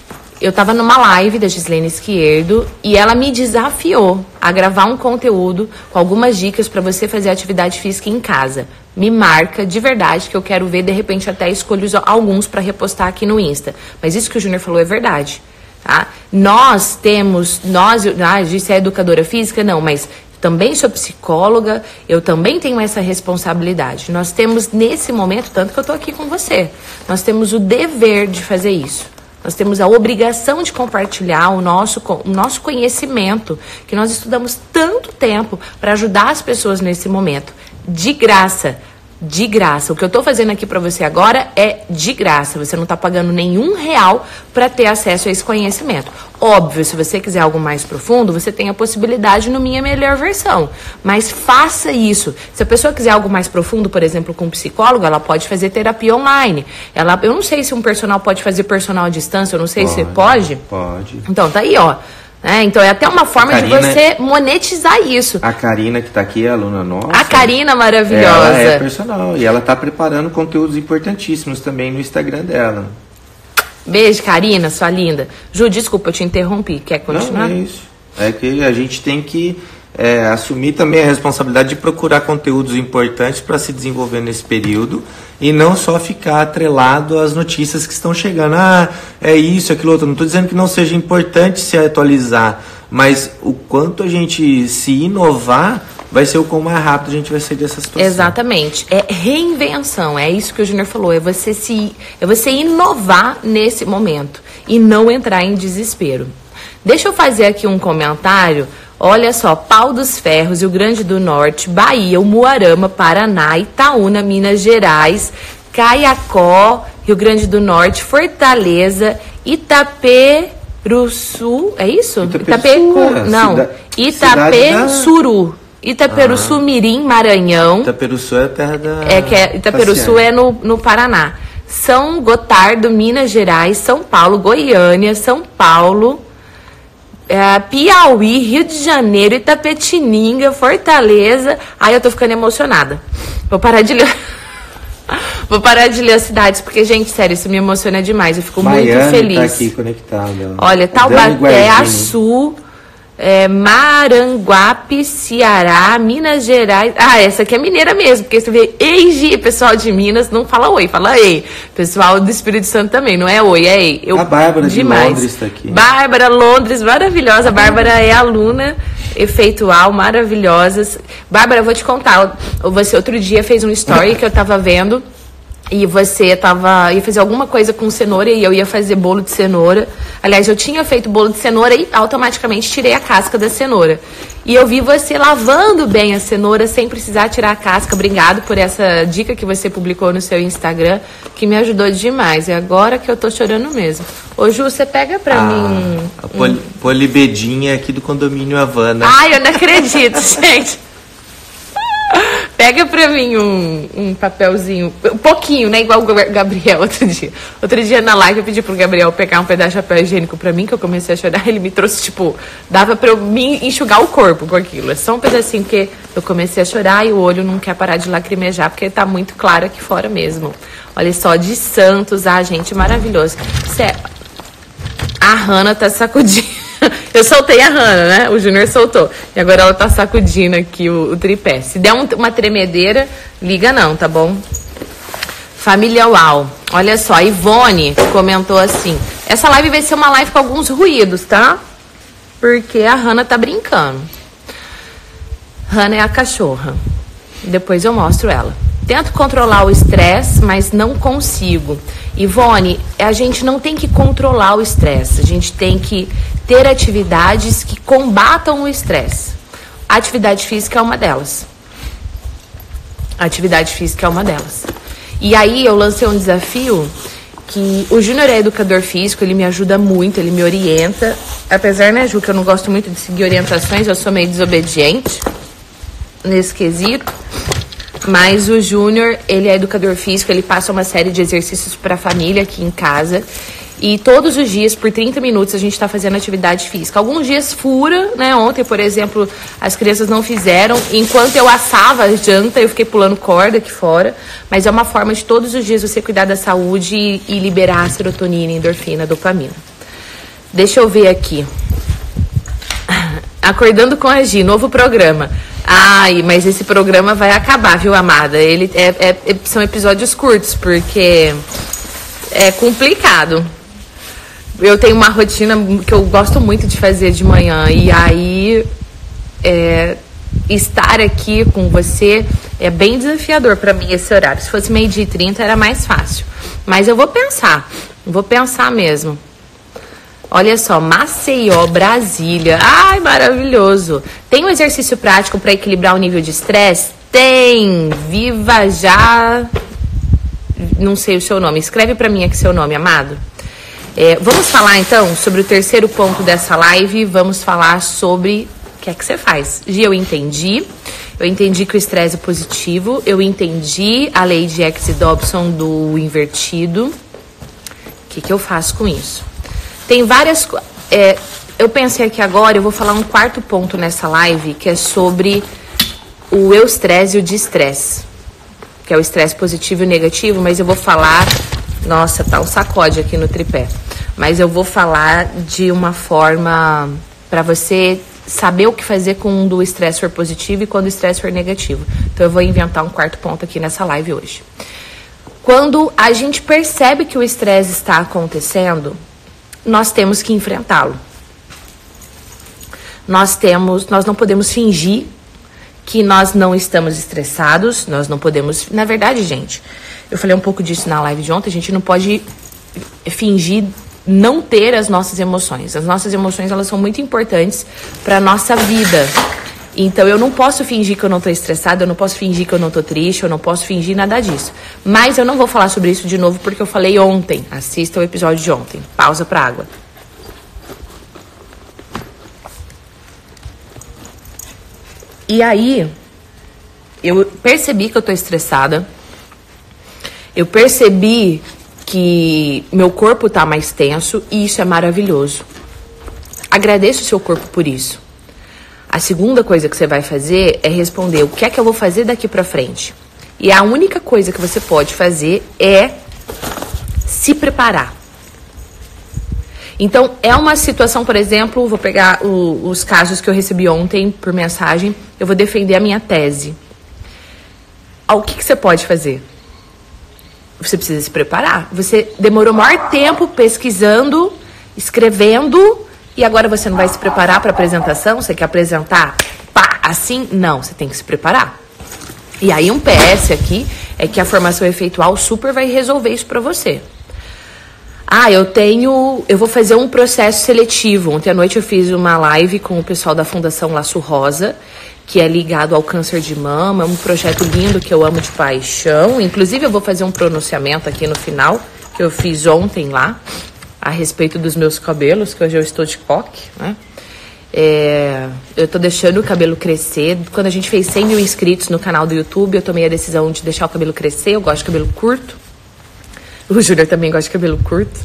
Eu tava numa live da Gislene Esquerdo e ela me desafiou a gravar um conteúdo com algumas dicas para você fazer atividade física em casa. Me marca de verdade que eu quero ver, de repente até escolho alguns para repostar aqui no Insta. Mas isso que o Júnior falou é verdade, tá? Nós temos, nós, ah, disse é educadora física? Não, mas também sou psicóloga, eu também tenho essa responsabilidade. Nós temos nesse momento, tanto que eu tô aqui com você, nós temos o dever de fazer isso. Nós temos a obrigação de compartilhar o nosso, o nosso conhecimento, que nós estudamos tanto tempo para ajudar as pessoas nesse momento. De graça, de graça. O que eu estou fazendo aqui para você agora é de graça. Você não está pagando nenhum real para ter acesso a esse conhecimento. Óbvio, se você quiser algo mais profundo, você tem a possibilidade no Minha Melhor Versão. Mas faça isso. Se a pessoa quiser algo mais profundo, por exemplo, com um psicólogo, ela pode fazer terapia online. Ela, eu não sei se um personal pode fazer personal à distância, eu não sei pode, se pode. Pode. Então, tá aí, ó. É, então é até uma forma Karina, de você monetizar isso. A Karina que está aqui, a aluna nossa. A Karina maravilhosa. Ela é personal e ela está preparando conteúdos importantíssimos também no Instagram dela. Beijo, Karina, sua linda. Ju, desculpa, eu te interrompi. Quer continuar? Não, é isso. É que a gente tem que é, assumir também a responsabilidade de procurar conteúdos importantes para se desenvolver nesse período e não só ficar atrelado às notícias que estão chegando. Ah, é isso, aquilo outro. Não estou dizendo que não seja importante se atualizar, mas o quanto a gente se inovar vai ser o quão mais rápido a gente vai sair dessa situação. Exatamente. É reinvenção, é isso que o Júnior falou. É você, se, é você inovar nesse momento e não entrar em desespero. Deixa eu fazer aqui um comentário. Olha só, Pau dos Ferros, Rio Grande do Norte, Bahia, Umuarama, Paraná, Itaúna, Minas Gerais, Caiacó, Rio Grande do Norte, Fortaleza, Itaperuçu, é isso? Itapecu, não, Cida, Itapeçuru, Itaperuçu, ah. Mirim, Maranhão. Itaperuçu é a terra da... É, que é, Itaperuçu é no, no Paraná. São Gotardo, Minas Gerais, São Paulo, Goiânia, São Paulo... É, Piauí, Rio de Janeiro, Itapetininga, Fortaleza. Ai, eu tô ficando emocionada. Vou parar de ler. Vou parar de ler as cidades, porque, gente, sério, isso me emociona demais. Eu fico Miami muito feliz. Tá aqui conectada. Olha, Taubaté, Açu, é, Maranguape, Ceará, Minas Gerais. Ah, essa aqui é mineira mesmo, porque você vê Eigi, pessoal de Minas, não fala oi, fala ei. Pessoal do Espírito Santo também, não é oi, é ei. Eu, a Bárbara demais. de Londres está aqui. Bárbara, Londres, maravilhosa. A Bárbara é aluna efeitual, maravilhosa. Bárbara, eu vou te contar, você outro dia fez um story que eu tava vendo. E você tava, ia fazer alguma coisa com cenoura e eu ia fazer bolo de cenoura. Aliás, eu tinha feito bolo de cenoura e automaticamente tirei a casca da cenoura. E eu vi você lavando bem a cenoura sem precisar tirar a casca. Obrigado por essa dica que você publicou no seu Instagram, que me ajudou demais. É agora que eu tô chorando mesmo. Ô, Ju, você pega pra ah, mim um... A poli, um... Polibedinha aqui do condomínio Havana. Ai, eu não acredito, gente. Pega pra mim um, um papelzinho, um pouquinho, né? Igual o Gabriel outro dia. Outro dia na live eu pedi pro Gabriel pegar um pedaço de papel higiênico pra mim, que eu comecei a chorar. Ele me trouxe, tipo, dava pra eu me enxugar o corpo com aquilo. É só um pedacinho, porque eu comecei a chorar e o olho não quer parar de lacrimejar, porque tá muito claro aqui fora mesmo. Olha só, de Santos, ah, gente, maravilhoso. Cê... A Hanna tá sacudindo. Eu soltei a Hanna, né? O Júnior soltou. E agora ela tá sacudindo aqui o, o tripé. Se der um, uma tremedeira, liga não, tá bom? Família Uau. Olha só, a Ivone comentou assim. Essa live vai ser uma live com alguns ruídos, tá? Porque a Hanna tá brincando. Hanna é a cachorra. Depois eu mostro ela. Tento controlar o estresse, mas não consigo. Ivone, a gente não tem que controlar o estresse. A gente tem que ter atividades que combatam o estresse. A atividade física é uma delas. A atividade física é uma delas. E aí eu lancei um desafio que o Júnior é educador físico, ele me ajuda muito, ele me orienta. Apesar, né, Ju, que eu não gosto muito de seguir orientações, eu sou meio desobediente nesse quesito. Mas o Júnior, ele é educador físico, ele passa uma série de exercícios para a família aqui em casa. E todos os dias, por trinta minutos, a gente está fazendo atividade física. Alguns dias fura, né? Ontem, por exemplo, as crianças não fizeram. Enquanto eu assava a janta, eu fiquei pulando corda aqui fora. Mas é uma forma de todos os dias você cuidar da saúde e, e liberar a serotonina, endorfina, dopamina. Deixa eu ver aqui. Acordando com a Gi, novo programa. Ai, mas esse programa vai acabar, viu, amada? Ele é, é, são episódios curtos, porque é complicado. Eu tenho uma rotina que eu gosto muito de fazer de manhã. E aí, é, estar aqui com você é bem desafiador para mim esse horário. Se fosse meio-dia e trinta, era mais fácil. Mas eu vou pensar. Vou pensar mesmo. Olha só, Maceió, Brasília. Ai, maravilhoso. Tem um exercício prático para equilibrar o nível de estresse? Tem. Viva já... Não sei o seu nome. Escreve para mim aqui seu nome, amado. É, vamos falar então sobre o terceiro ponto dessa live. Vamos falar sobre o que é que você faz. Gi, eu entendi. Eu entendi que o estresse é positivo. Eu entendi a lei de X e Dobson do invertido. O que, que eu faço com isso? Tem várias... É, eu pensei aqui agora, eu vou falar um quarto ponto nessa live, que é sobre o eustresse e o distresse. Que é o estresse positivo e negativo, mas eu vou falar... Nossa, tá um sacode aqui no tripé. Mas eu vou falar de uma forma para você saber o que fazer quando o estresse for positivo e quando o estresse for negativo. Então eu vou inventar um quarto ponto aqui nessa live hoje. Quando a gente percebe que o estresse está acontecendo, nós temos que enfrentá-lo. Nós temos, nós não podemos fingir que nós não estamos estressados, nós não podemos... Na verdade, gente, eu falei um pouco disso na live de ontem, a gente não pode fingir não ter as nossas emoções. As nossas emoções, elas são muito importantes para a nossa vida. Então, eu não posso fingir que eu não estou estressada, eu não posso fingir que eu não estou triste, eu não posso fingir nada disso. Mas eu não vou falar sobre isso de novo porque eu falei ontem. Assista o episódio de ontem. Pausa para água. E aí, eu percebi que eu tô estressada. Eu percebi que meu corpo tá mais tenso e isso é maravilhoso. Agradeço o seu corpo por isso. A segunda coisa que você vai fazer é responder o que é que eu vou fazer daqui pra frente. E a única coisa que você pode fazer é se preparar. Então, é uma situação, por exemplo, vou pegar o, os casos que eu recebi ontem por mensagem, eu vou defender a minha tese. O que, que você pode fazer? Você precisa se preparar. Você demorou maior tempo pesquisando, escrevendo, e agora você não vai se preparar para a apresentação? Você quer apresentar pá, assim? Não, você tem que se preparar. E aí um P S aqui é que a formação efeitual super vai resolver isso para você. Ah, eu tenho... Eu vou fazer um processo seletivo. Ontem à noite eu fiz uma live com o pessoal da Fundação Laço Rosa, que é ligado ao câncer de mama. É um projeto lindo que eu amo de paixão. Inclusive, eu vou fazer um pronunciamento aqui no final, que eu fiz ontem lá, a respeito dos meus cabelos, que hoje eu estou de coque, né? É, eu tô deixando o cabelo crescer. Quando a gente fez cem mil inscritos no canal do YouTube, eu tomei a decisão de deixar o cabelo crescer. Eu gosto de cabelo curto. O Júnior também gosta de cabelo curto.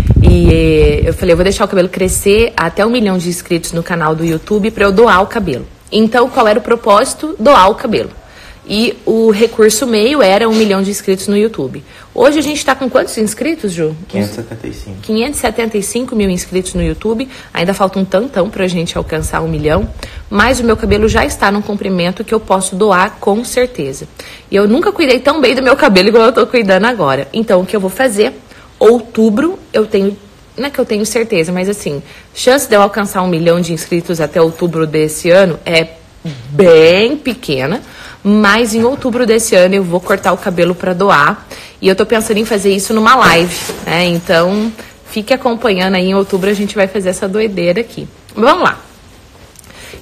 E eu falei, eu vou deixar o cabelo crescer até um milhão de inscritos no canal do YouTube para eu doar o cabelo. Então, qual era o propósito? Doar o cabelo. E o recurso meio era um milhão de inscritos no YouTube. Hoje a gente está com quantos inscritos, Ju? quinhentos e setenta e cinco. quinhentos e setenta e cinco mil inscritos no YouTube. Ainda falta um tantão para a gente alcançar um milhão. Mas o meu cabelo já está num comprimento que eu posso doar com certeza. E eu nunca cuidei tão bem do meu cabelo igual eu estou cuidando agora. Então, o que eu vou fazer? Outubro, eu tenho... Não é que eu tenho certeza, mas assim, chance de eu alcançar um milhão de inscritos até outubro desse ano é bem pequena. Mas em outubro desse ano eu vou cortar o cabelo para doar. E eu tô pensando em fazer isso numa live, né? Então, fique acompanhando aí. Em outubro a gente vai fazer essa doideira aqui. Vamos lá.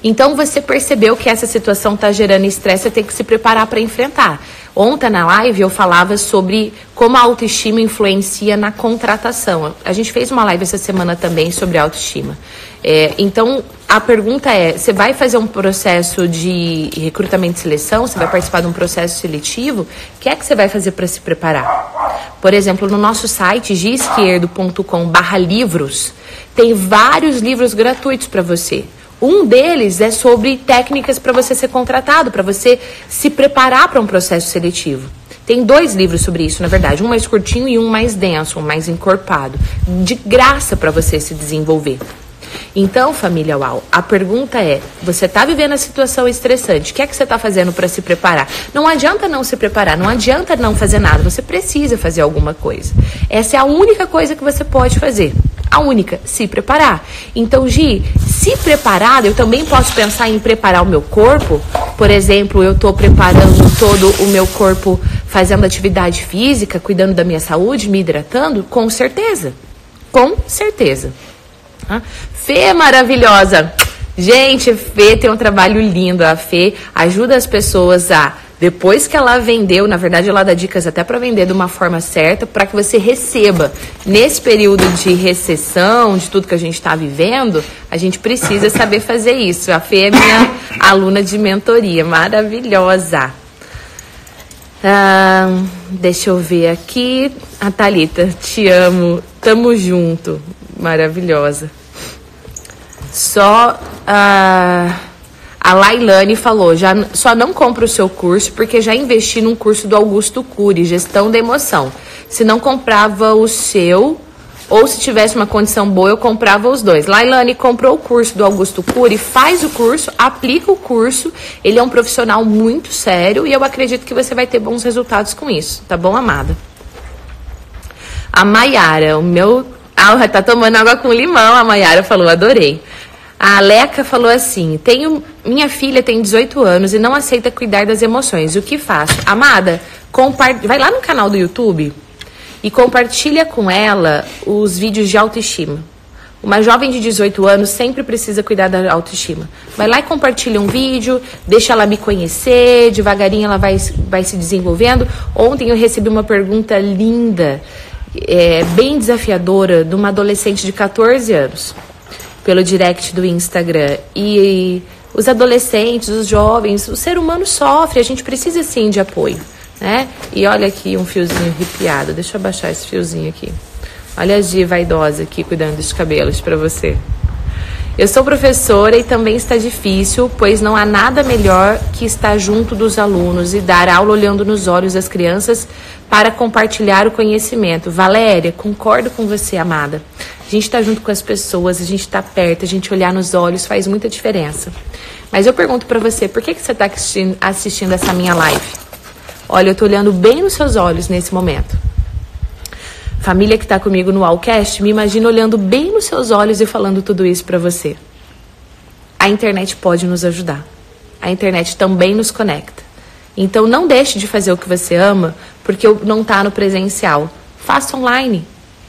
Então você percebeu que essa situação está gerando estresse, você tem que se preparar para enfrentar. Ontem na live eu falava sobre como a autoestima influencia na contratação. A gente fez uma live essa semana também sobre autoestima. É, então a pergunta é, você vai fazer um processo de recrutamento e seleção? Você vai participar de um processo seletivo? O que é que você vai fazer para se preparar? Por exemplo, no nosso site g esquerdo ponto com barra livros, tem vários livros gratuitos para você. Um deles é sobre técnicas para você ser contratado, para você se preparar para um processo seletivo. Tem dois livros sobre isso, na verdade. Um mais curtinho e um mais denso, um mais encorpado. De graça para você se desenvolver. Então, família Uau, a pergunta é, você está vivendo a situação estressante, o que é que você está fazendo para se preparar? Não adianta não se preparar, não adianta não fazer nada, você precisa fazer alguma coisa. Essa é a única coisa que você pode fazer. A única, se preparar. Então, Gi, se preparada, eu também posso pensar em preparar o meu corpo. Por exemplo, eu estou preparando todo o meu corpo fazendo atividade física, cuidando da minha saúde, me hidratando? Com certeza. Com certeza. Ah, Fê maravilhosa. Gente, Fê tem um trabalho lindo. A Fê ajuda as pessoas a... Depois que ela vendeu, na verdade ela dá dicas até para vender de uma forma certa, para que você receba. Nesse período de recessão, de tudo que a gente está vivendo, a gente precisa saber fazer isso. A Fê é minha aluna de mentoria, maravilhosa. Ah, deixa eu ver aqui. A Thalita, te amo, tamo junto, maravilhosa. Só... Ah, a Lailane falou, já, só não compro o seu curso porque já investi num curso do Augusto Cury, gestão da emoção. Se não comprava o seu, ou se tivesse uma condição boa, eu comprava os dois. Lailane comprou o curso do Augusto Cury, faz o curso, aplica o curso. Ele é um profissional muito sério e eu acredito que você vai ter bons resultados com isso. Tá bom, amada? A Maiara, o meu... Ah, tá tomando água com limão, a Maiara falou, adorei. A Aleca falou assim, tenho, minha filha tem dezoito anos e não aceita cuidar das emoções. O que faço? Amada, compart... vai lá no canal do YouTube e compartilha com ela os vídeos de autoestima. Uma jovem de dezoito anos sempre precisa cuidar da autoestima. Vai lá e compartilha um vídeo, deixa ela me conhecer, devagarinho ela vai, vai se desenvolvendo. Ontem eu recebi uma pergunta linda, é, bem desafiadora, de uma adolescente de catorze anos. Pelo direct do Instagram. E os adolescentes, os jovens, o ser humano sofre, a gente precisa sim de apoio, né? E olha aqui um fiozinho arrepiado, deixa eu abaixar esse fiozinho aqui. Olha a Gi vaidosa aqui cuidando dos cabelos para você. Eu sou professora e também está difícil, pois não há nada melhor que estar junto dos alunos e dar aula olhando nos olhos das crianças para compartilhar o conhecimento. Valéria, concordo com você, amada. A gente está junto com as pessoas, a gente está perto, a gente olhar nos olhos faz muita diferença. Mas eu pergunto para você, por que, que você está assistindo, assistindo essa minha live? Olha, eu estou olhando bem nos seus olhos nesse momento. Família que está comigo no Allcast, me imagina olhando bem nos seus olhos e falando tudo isso para você. A internet pode nos ajudar. A internet também nos conecta. Então não deixe de fazer o que você ama porque não está no presencial. Faça online.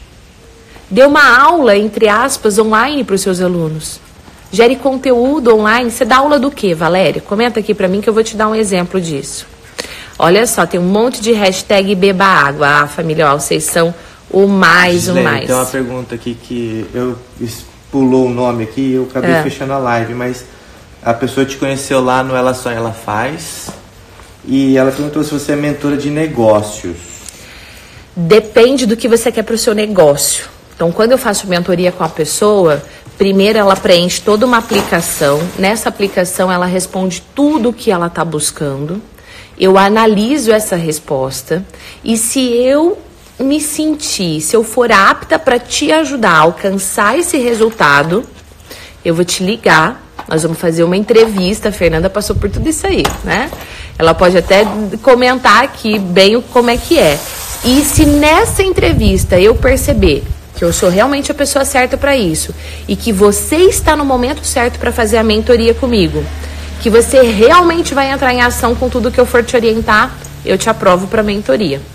Dê uma aula, entre aspas, online para os seus alunos. Gere conteúdo online. Você dá aula do quê, Valéria? Comenta aqui para mim que eu vou te dar um exemplo disso. Olha só, tem um monte de hashtag beba água. Ah, família, ó, vocês são o mais, Gislene, o mais. Tem uma pergunta aqui que eu pulou o nome aqui e eu acabei é. fechando a live, mas a pessoa te conheceu lá no Ela Sonha, Ela Faz e ela perguntou se você é mentora de negócios. Depende do que você quer para o seu negócio. Então, quando eu faço mentoria com a pessoa, primeiro ela preenche toda uma aplicação. Nessa aplicação, ela responde tudo o que ela está buscando. Eu analiso essa resposta. E se eu me sentir, se eu for apta para te ajudar a alcançar esse resultado, eu vou te ligar. Nós vamos fazer uma entrevista. A Fernanda passou por tudo isso aí, né? Ela pode até comentar aqui bem como é que é. E se nessa entrevista eu perceber que eu sou realmente a pessoa certa para isso e que você está no momento certo para fazer a mentoria comigo, que você realmente vai entrar em ação com tudo que eu for te orientar, eu te aprovo para mentoria.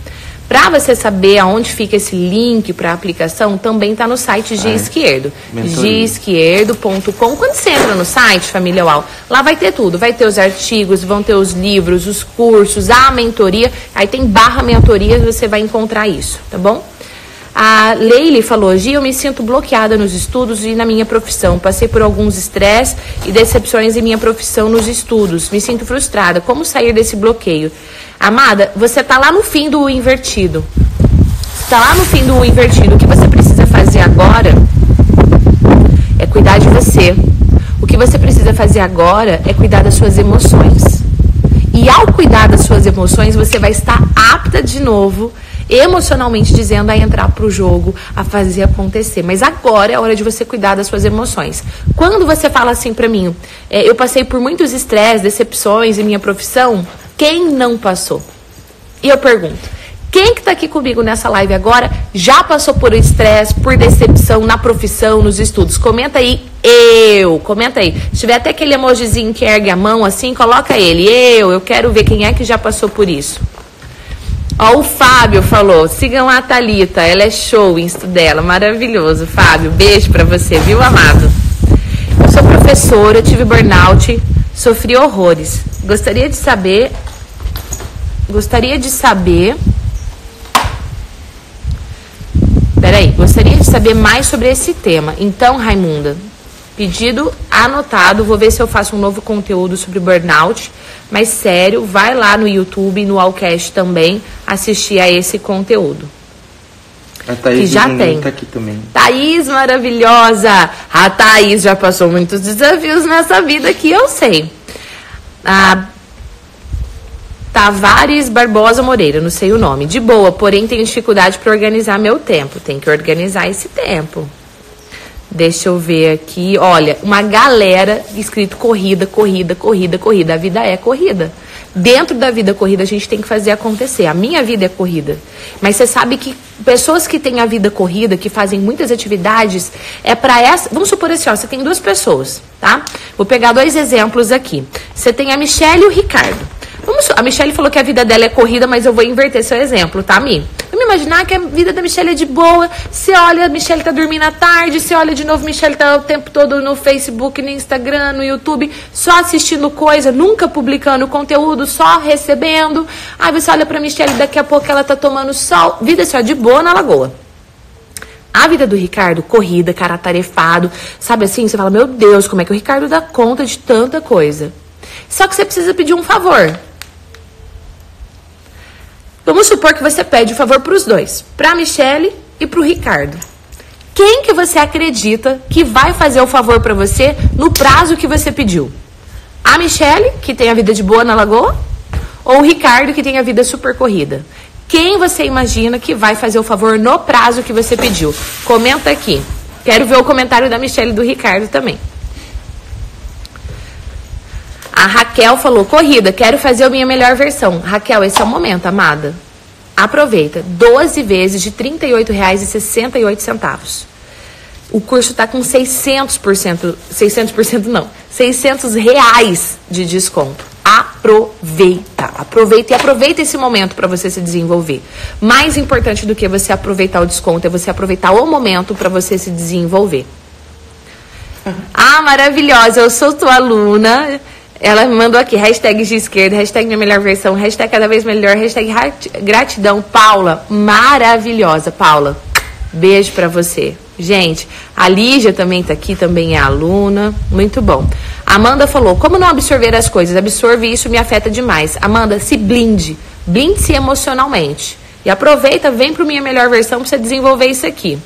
Para você saber aonde fica esse link para a aplicação, também está no site G Esquerdo. G esquerdo ponto com. Quando você entra no site, Família U A U, lá vai ter tudo. Vai ter os artigos, vão ter os livros, os cursos, a mentoria. Aí tem barra mentoria, você vai encontrar isso, tá bom? A Leile falou, Gi, eu me sinto bloqueada nos estudos e na minha profissão. Passei por alguns estresses e decepções em minha profissão nos estudos. Me sinto frustrada. Como sair desse bloqueio? Amada, você tá lá no fim do invertido. Você tá lá no fim do invertido. O que você precisa fazer agora é cuidar de você. O que você precisa fazer agora é cuidar das suas emoções. E ao cuidar das suas emoções, você vai estar apta de novo, emocionalmente dizendo, a entrar pro jogo, a fazer acontecer. Mas agora é hora de você cuidar das suas emoções. Quando você fala assim pra mim, é, eu passei por muitos estresses, decepções em minha profissão, quem não passou? E eu pergunto, quem que tá aqui comigo nessa live agora já passou por estresse, por decepção na profissão, nos estudos? Comenta aí, eu, comenta aí. Se tiver até aquele emojizinho que ergue a mão assim, coloca ele, eu, eu quero ver quem é que já passou por isso. Ó, o Fábio falou, sigam a Thalita, ela é show, o Insta dela, maravilhoso. Fábio, beijo pra você, viu, amado? Eu sou professora, tive burnout, sofri horrores. Gostaria de saber, gostaria de saber, peraí, gostaria de saber mais sobre esse tema. Então, Raimunda, pedido anotado, vou ver se eu faço um novo conteúdo sobre burnout, mas sério, vai lá no YouTube, no Allcast também, assistir a esse conteúdo. A Thaís que já tem. Tá aqui também. Thaís maravilhosa! A Thaís já passou muitos desafios nessa vida que eu sei. A Tavares Barbosa Moreira, não sei o nome. De boa, porém tenho dificuldade para organizar meu tempo. Tem que organizar esse tempo. Deixa eu ver aqui. Olha, uma galera escrito corrida, corrida, corrida, corrida. A vida é corrida. Dentro da vida corrida, a gente tem que fazer acontecer. A minha vida é corrida. Mas você sabe que pessoas que têm a vida corrida, que fazem muitas atividades, é para essa... Vamos supor assim, ó, você tem duas pessoas, tá? Vou pegar dois exemplos aqui. Você tem a Michelle e o Ricardo. Vamos, a Michelle falou que a vida dela é corrida, mas eu vou inverter seu exemplo, tá, Mi? Vamos imaginar que a vida da Michelle é de boa. Você olha, a Michelle tá dormindo à tarde. Você olha de novo, Michelle tá o tempo todo no Facebook, no Instagram, no YouTube, só assistindo coisa, nunca publicando conteúdo, só recebendo. Aí você olha pra Michelle, daqui a pouco ela tá tomando sol. Vida só de boa na lagoa. A vida do Ricardo, corrida, cara atarefado, sabe assim? Você fala, meu Deus, como é que o Ricardo dá conta de tanta coisa? Só que você precisa pedir um favor. Vamos supor que você pede o favor para os dois, para a Michelle e para o Ricardo. Quem que você acredita que vai fazer o favor para você no prazo que você pediu? A Michelle, que tem a vida de boa na lagoa? Ou o Ricardo, que tem a vida super corrida? Quem você imagina que vai fazer o favor no prazo que você pediu? Comenta aqui. Quero ver o comentário da Michelle e do Ricardo também. A Raquel falou, corrida, quero fazer a minha melhor versão. Raquel, esse é o momento, amada. Aproveita. doze vezes de trinta e oito reais e sessenta e oito centavos. O curso está com seiscentos por cento, seiscentos por cento não, seiscentos reais de desconto. Aproveita. Aproveita e aproveita esse momento para você se desenvolver. Mais importante do que você aproveitar o desconto é você aproveitar o momento para você se desenvolver. Ah, maravilhosa, eu sou tua aluna. Ela me mandou aqui, hashtag de esquerda, hashtag minha melhor versão, hashtag cada vez melhor, hashtag gratidão. Paula, maravilhosa, Paula. Beijo pra você. Gente, a Lígia também tá aqui, também é aluna. Muito bom. Amanda falou, como não absorver as coisas? Absorve isso, me afeta demais. Amanda, se blinde. Blinde-se emocionalmente. E aproveita, vem pro minha melhor versão pra você desenvolver isso aqui.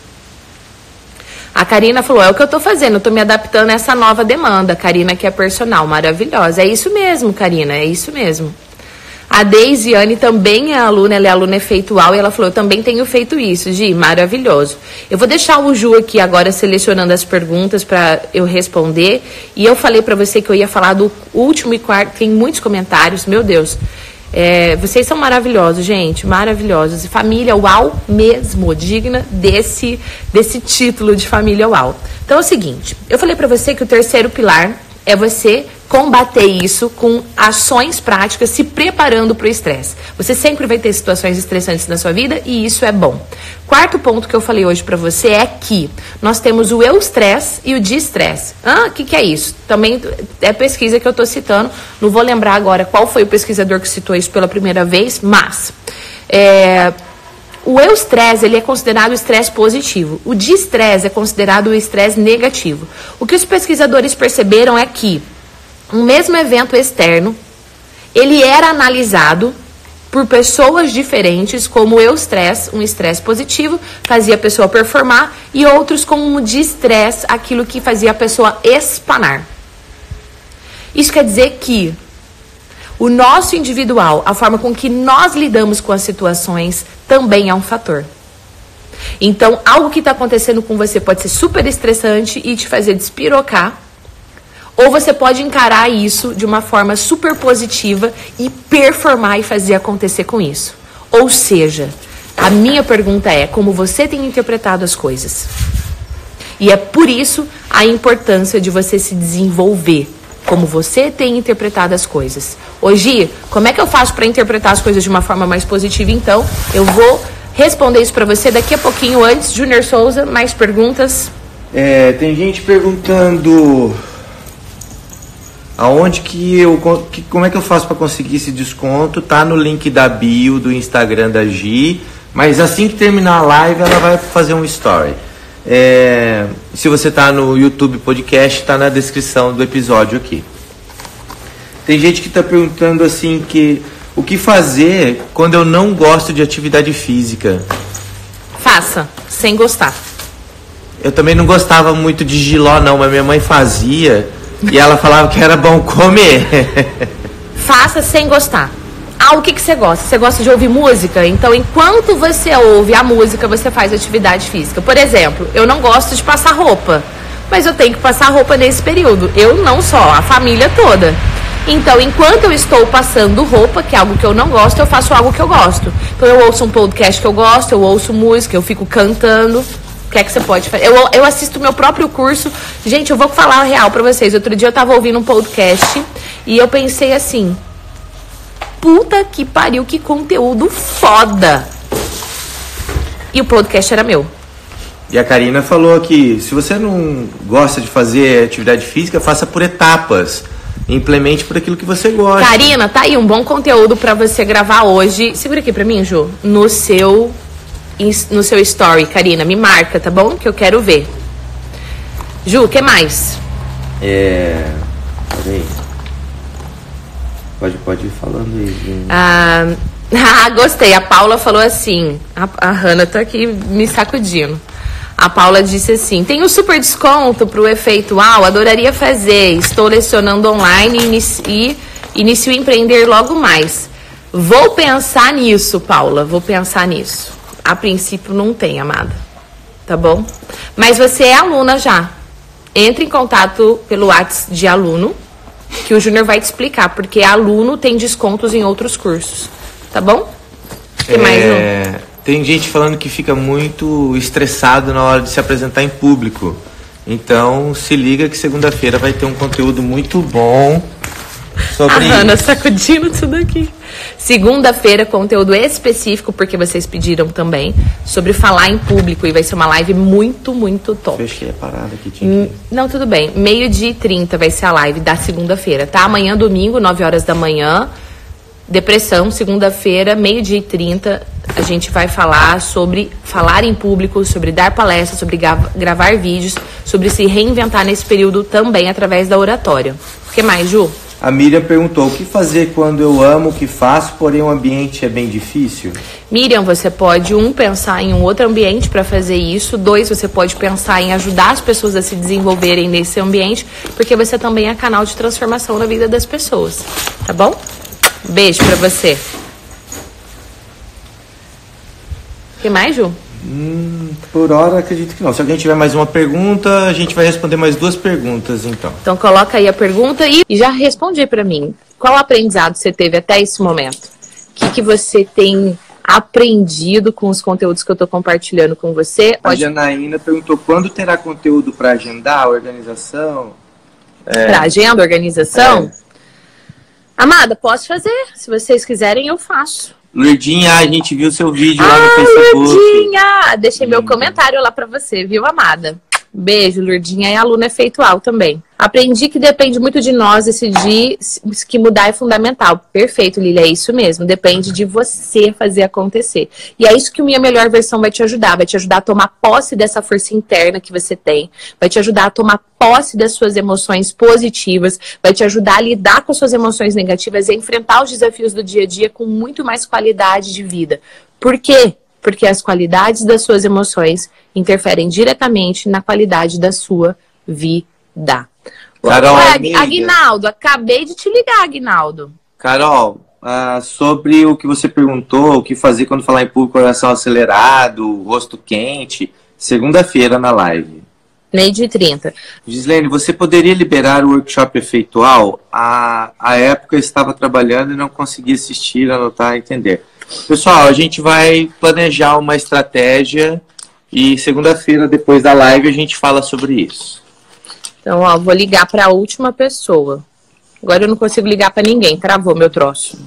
A Karina falou, é o que eu tô fazendo, eu tô me adaptando a essa nova demanda. Karina, que é personal, maravilhosa. É isso mesmo, Karina, é isso mesmo. A Deisiane também é aluna, ela é aluna efeitual e ela falou, eu também tenho feito isso, Gi, maravilhoso. Eu vou deixar o Ju aqui agora selecionando as perguntas para eu responder. E eu falei para você que eu ia falar do último e quarto, tem muitos comentários, meu Deus. É, vocês são maravilhosos, gente, maravilhosos. E família U A U mesmo, digna desse, desse título de família U A U. Então é o seguinte, eu falei pra você que o terceiro pilar é você combater isso com ações práticas, se preparando para o estresse. Você sempre vai ter situações estressantes na sua vida e isso é bom. Quarto ponto que eu falei hoje para você é que nós temos o eustresse e o distresse. Ah, o que, que é isso? Também é pesquisa que eu estou citando, não vou lembrar agora qual foi o pesquisador que citou isso pela primeira vez, mas é, o eustresse ele é considerado o estresse positivo, o distresse é considerado o estresse negativo. O que os pesquisadores perceberam é que um mesmo evento externo, ele era analisado por pessoas diferentes, como o eustresse, um estresse positivo, fazia a pessoa performar, e outros como o distresse, aquilo que fazia a pessoa espanar. Isso quer dizer que o nosso individual, a forma com que nós lidamos com as situações, também é um fator. Então, algo que está acontecendo com você pode ser super estressante e te fazer despirocar, ou você pode encarar isso de uma forma super positiva e performar e fazer acontecer com isso. Ou seja, a minha pergunta é como você tem interpretado as coisas. E é por isso a importância de você se desenvolver, como você tem interpretado as coisas. Hoje, como é que eu faço para interpretar as coisas de uma forma mais positiva? Então, eu vou responder isso para você daqui a pouquinho. Antes, Júnior Souza, mais perguntas? É, tem gente perguntando... Aonde que eu, que, como é que eu faço para conseguir esse desconto? Tá no link da bio do Instagram da Gi, mas assim que terminar a live ela vai fazer um story. É, se você tá no YouTube Podcast, tá na descrição do episódio aqui. Tem gente que tá perguntando assim que o que fazer quando eu não gosto de atividade física? Faça, sem gostar. Eu também não gostava muito de giló não, mas minha mãe fazia. E ela falava que era bom comer. Faça sem gostar. Ah, o que, que você gosta? Você gosta de ouvir música? Então, enquanto você ouve a música, você faz atividade física. Por exemplo, eu não gosto de passar roupa, mas eu tenho que passar roupa nesse período. Eu não só, a família toda. Então, enquanto eu estou passando roupa, que é algo que eu não gosto, eu faço algo que eu gosto. Então, eu ouço um podcast que eu gosto, eu ouço música, eu fico cantando. O que é que você pode fazer? Eu, eu assisto meu próprio curso. Gente, eu vou falar a real pra vocês. Outro dia eu tava ouvindo um podcast e eu pensei assim, puta que pariu, que conteúdo foda. E o podcast era meu. E a Karina falou que se você não gosta de fazer atividade física, faça por etapas. Implemente por aquilo que você gosta. Karina, tá aí um bom conteúdo pra você gravar hoje. Segura aqui pra mim, Ju. No seu... no seu story, Karina, me marca, tá bom? Que eu quero ver. Ju, o que mais? É... Peraí. Pode, pode ir falando aí. Ah, ah, gostei. A Paula falou assim, a, a Hanna tá aqui me sacudindo. A Paula disse assim, tem um super desconto pro efeito uau, adoraria fazer. Estou lecionando online e inicio, inicio a empreender logo mais. Vou pensar nisso, Paula, vou pensar nisso. A princípio não tem, amada. Tá bom? Mas você é aluna já. Entre em contato pelo WhatsApp de aluno, que o Júnior vai te explicar, porque aluno tem descontos em outros cursos. Tá bom? O que é, mais, Ju? Tem gente falando que fica muito estressado na hora de se apresentar em público. Então, se liga que segunda-feira vai ter um conteúdo muito bom sobre a Hanna sacudindo tudo aqui. Segunda-feira, conteúdo específico, porque vocês pediram também, sobre falar em público. E vai ser uma live muito, muito top. Fechei a parada aqui, tinha que... Não, tudo bem. meio-dia e trinta vai ser a live da segunda-feira, tá? Amanhã, domingo, nove horas da manhã. Depressão, segunda-feira, meio-dia e trinta. A gente vai falar sobre falar em público, sobre dar palestras, sobre gra- gravar vídeos, sobre se reinventar nesse período também através da oratória. O que mais, Ju? A Miriam perguntou, o que fazer quando eu amo o que faço, porém o ambiente é bem difícil? Miriam, você pode, um, pensar em um outro ambiente para fazer isso. Dois, você pode pensar em ajudar as pessoas a se desenvolverem nesse ambiente, porque você também é canal de transformação na vida das pessoas. Tá bom? Beijo pra você. O que mais, Ju? Hum, por hora, acredito que não. Se alguém tiver mais uma pergunta, a gente vai responder mais duas perguntas, então. Então, coloca aí a pergunta e já responde aí pra mim. Qual aprendizado você teve até esse momento? O que, que você tem aprendido com os conteúdos que eu tô compartilhando com você? A Janaína perguntou quando terá conteúdo para agendar, organização? É. Pra agenda, organização? É. Amada, posso fazer. Se vocês quiserem, eu faço. Lourdinha, a gente viu seu vídeo lá ah, no Facebook. Lourdinha! Deixei meu comentário lá pra você, viu, amada? Beijo, Lourdinha. E aluna efeitual também. Aprendi que depende muito de nós decidir que mudar é fundamental. Perfeito, Lília, é isso mesmo. Depende de você fazer acontecer. E é isso que a Minha Melhor Versão vai te ajudar. Vai te ajudar a tomar posse dessa força interna que você tem. Vai te ajudar a tomar posse das suas emoções positivas. Vai te ajudar a lidar com as suas emoções negativas e a enfrentar os desafios do dia a dia com muito mais qualidade de vida. Por quê? Porque as qualidades das suas emoções interferem diretamente na qualidade da sua vida. Carol, Ué, amiga. Aguinaldo, acabei de te ligar, Aguinaldo. Carol, ah, sobre o que você perguntou, o que fazer quando falar em público, coração acelerado, rosto quente, segunda-feira na live. Meio-dia e trinta. Gislene, você poderia liberar o workshop efeitual? A, a época eu estava trabalhando e não consegui assistir, anotar, entender. Pessoal, a gente vai planejar uma estratégia e segunda-feira, depois da live, a gente fala sobre isso. Então, ó, vou ligar para a última pessoa. Agora eu não consigo ligar para ninguém, travou meu troço.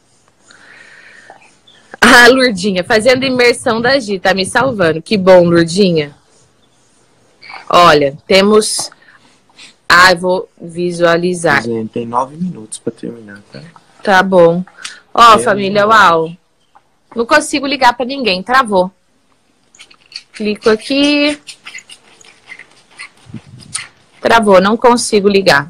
Ah, Lourdinha, fazendo imersão da Gi, tá me salvando. Que bom, Lourdinha. Olha, temos... Ah, eu vou visualizar. Tem nove minutos para terminar, tá? Tá bom. Ó, é, família, uau. Não consigo ligar para ninguém, travou. Clico aqui. Travou, não consigo ligar.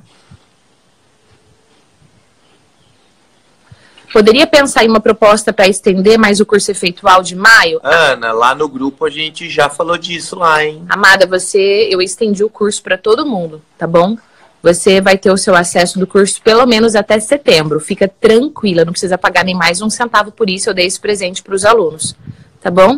Poderia pensar em uma proposta para estender mais o curso efeitual de maio? Ana, lá no grupo a gente já falou disso lá, hein? Amada, você, eu estendi o curso para todo mundo, tá bom? Você vai ter o seu acesso do curso pelo menos até setembro. Fica tranquila, não precisa pagar nem mais um centavo por isso. Eu dei esse presente para os alunos, tá bom?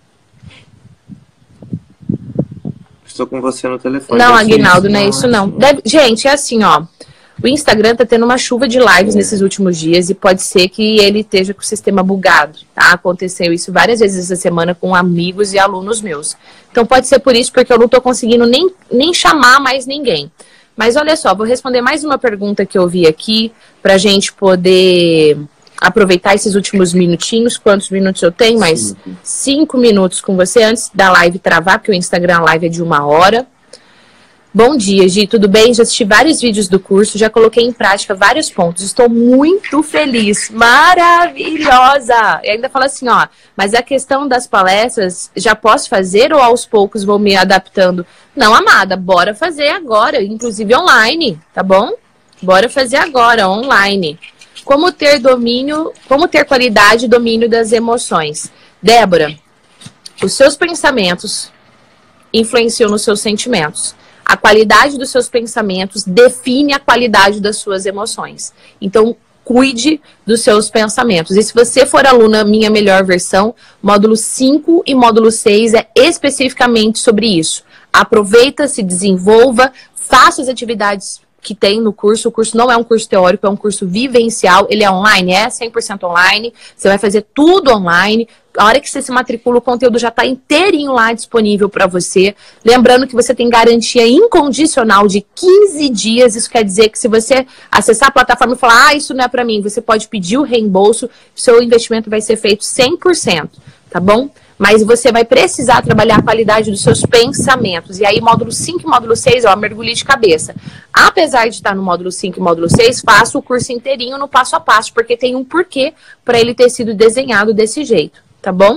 Estou com você no telefone. Não, Aguinaldo, não é isso não. Deve... Gente, é assim, ó. O Instagram tá tendo uma chuva de lives é. nesses últimos dias e pode ser que ele esteja com o sistema bugado, tá? Aconteceu isso várias vezes essa semana com amigos e alunos meus. Então pode ser por isso, porque eu não tô conseguindo nem, nem chamar mais ninguém. Mas olha só, vou responder mais uma pergunta que eu vi aqui pra gente poder aproveitar esses últimos minutinhos. Quantos minutos eu tenho? Mais cinco. cinco minutos com você antes da live travar, porque o Instagram live é de uma hora. Bom dia, Gi, tudo bem? Já assisti vários vídeos do curso, já coloquei em prática vários pontos. Estou muito feliz, maravilhosa! E ainda fala assim, ó, mas a questão das palestras, já posso fazer ou aos poucos vou me adaptando? Não, amada, bora fazer agora, inclusive online, tá bom? Bora fazer agora, online. Como ter domínio, como ter qualidade e domínio das emoções? Débora, os seus pensamentos influenciam nos seus sentimentos. A qualidade dos seus pensamentos define a qualidade das suas emoções. Então, cuide dos seus pensamentos. E se você for aluna Minha Melhor Versão, módulo cinco e módulo seis é especificamente sobre isso. Aproveita, se desenvolva, faça as atividades que tem no curso. O curso não é um curso teórico, é um curso vivencial. Ele é online, é cem por cento online. Você vai fazer tudo online. A hora que você se matricula, o conteúdo já está inteirinho lá disponível para você. Lembrando que você tem garantia incondicional de quinze dias. Isso quer dizer que se você acessar a plataforma e falar, ah, isso não é para mim, você pode pedir o reembolso. Seu investimento vai ser feito cem por cento, tá bom? Mas você vai precisar trabalhar a qualidade dos seus pensamentos. E aí, módulo cinco e módulo seis, ó, mergulhe de cabeça. Apesar de estar no módulo cinco e módulo seis, faça o curso inteirinho no passo a passo, porque tem um porquê para ele ter sido desenhado desse jeito, tá bom?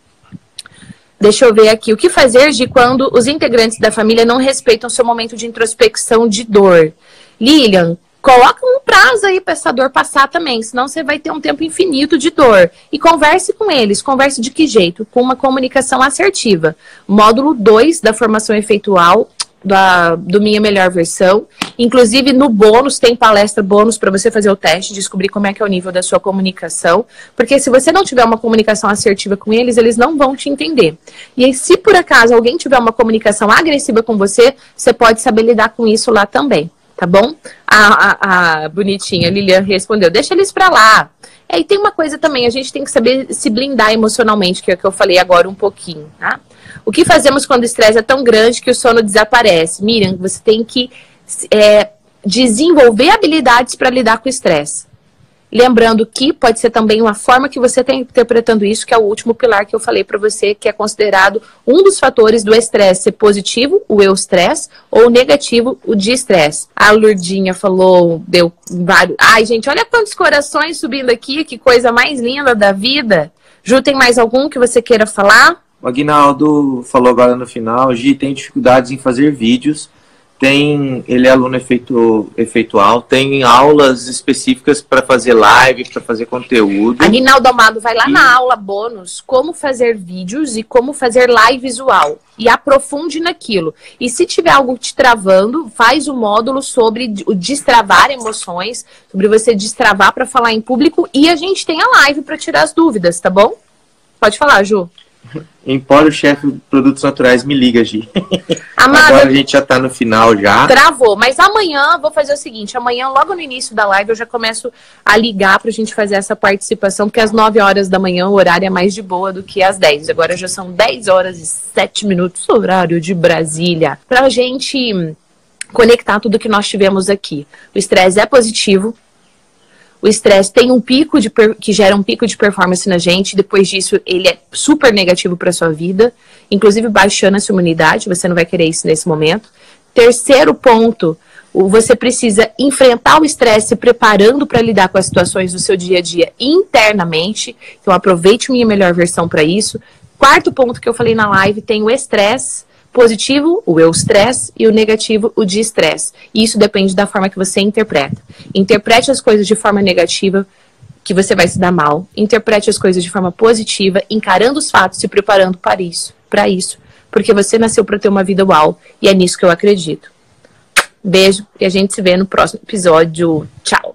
Deixa eu ver aqui. O que fazer de quando os integrantes da família não respeitam seu momento de introspecção de dor? Lilian, coloca um prazo aí para essa dor passar também, senão você vai ter um tempo infinito de dor. E converse com eles. Converse de que jeito? Com uma comunicação assertiva. Módulo dois da formação efeitual da, do Minha Melhor Versão. Inclusive, no bônus, tem palestra bônus para você fazer o teste, descobrir como é que é o nível da sua comunicação. Porque se você não tiver uma comunicação assertiva com eles, eles não vão te entender. E aí, se por acaso alguém tiver uma comunicação agressiva com você, você pode saber lidar com isso lá também. Tá bom? A, a, a bonitinha Lilian respondeu, deixa eles pra lá. É, e tem uma coisa também, a gente tem que saber se blindar emocionalmente, que é o que eu falei agora um pouquinho, tá? O que fazemos quando o estresse é tão grande que o sono desaparece? Miriam, você tem que é, desenvolver habilidades para lidar com o estresse. Lembrando que pode ser também uma forma que você está interpretando isso, que é o último pilar que eu falei para você, que é considerado um dos fatores do estresse ser positivo, o eustresse, ou negativo, o de-estresse. A Lurdinha falou, deu vários... Ai, gente, olha quantos corações subindo aqui, que coisa mais linda da vida. Ju, tem mais algum que você queira falar? O Aguinaldo falou agora no final, Gi tem dificuldades em fazer vídeos, tem, ele é aluno efeito, efeitual, tem aulas específicas para fazer live, para fazer conteúdo. Aguinaldo Amado, vai lá e... na aula bônus, como fazer vídeos e como fazer live visual. E aprofunde naquilo. E se tiver algo te travando, faz o um módulo sobre o destravar emoções, sobre você destravar para falar em público. E a gente tem a live para tirar as dúvidas, tá bom? Pode falar, Ju. Empório Chefe Produtos Naturais, me liga, Gi. Amada, agora a gente já tá no final já. Travou, mas amanhã vou fazer o seguinte, amanhã logo no início da live eu já começo a ligar pra gente fazer essa participação, porque às nove horas da manhã o horário é mais de boa do que às dez. Agora já são dez horas e sete minutos, horário de Brasília, pra gente conectar tudo que nós tivemos aqui. O estresse é positivo. O estresse tem um pico de per... que gera um pico de performance na gente. Depois disso, ele é super negativo para sua vida, inclusive baixando a sua imunidade. Você não vai querer isso nesse momento. Terceiro ponto, você precisa enfrentar o estresse se preparando para lidar com as situações do seu dia a dia internamente. Então, aproveite minha melhor versão para isso. Quarto ponto que eu falei na live, tem o estresse positivo, o eustresse, e o negativo, o de-estresse. E isso depende da forma que você interpreta. Interprete as coisas de forma negativa, que você vai se dar mal. Interprete as coisas de forma positiva, encarando os fatos, se preparando para isso, para isso. Porque você nasceu para ter uma vida uau, e é nisso que eu acredito. Beijo, e a gente se vê no próximo episódio. Tchau!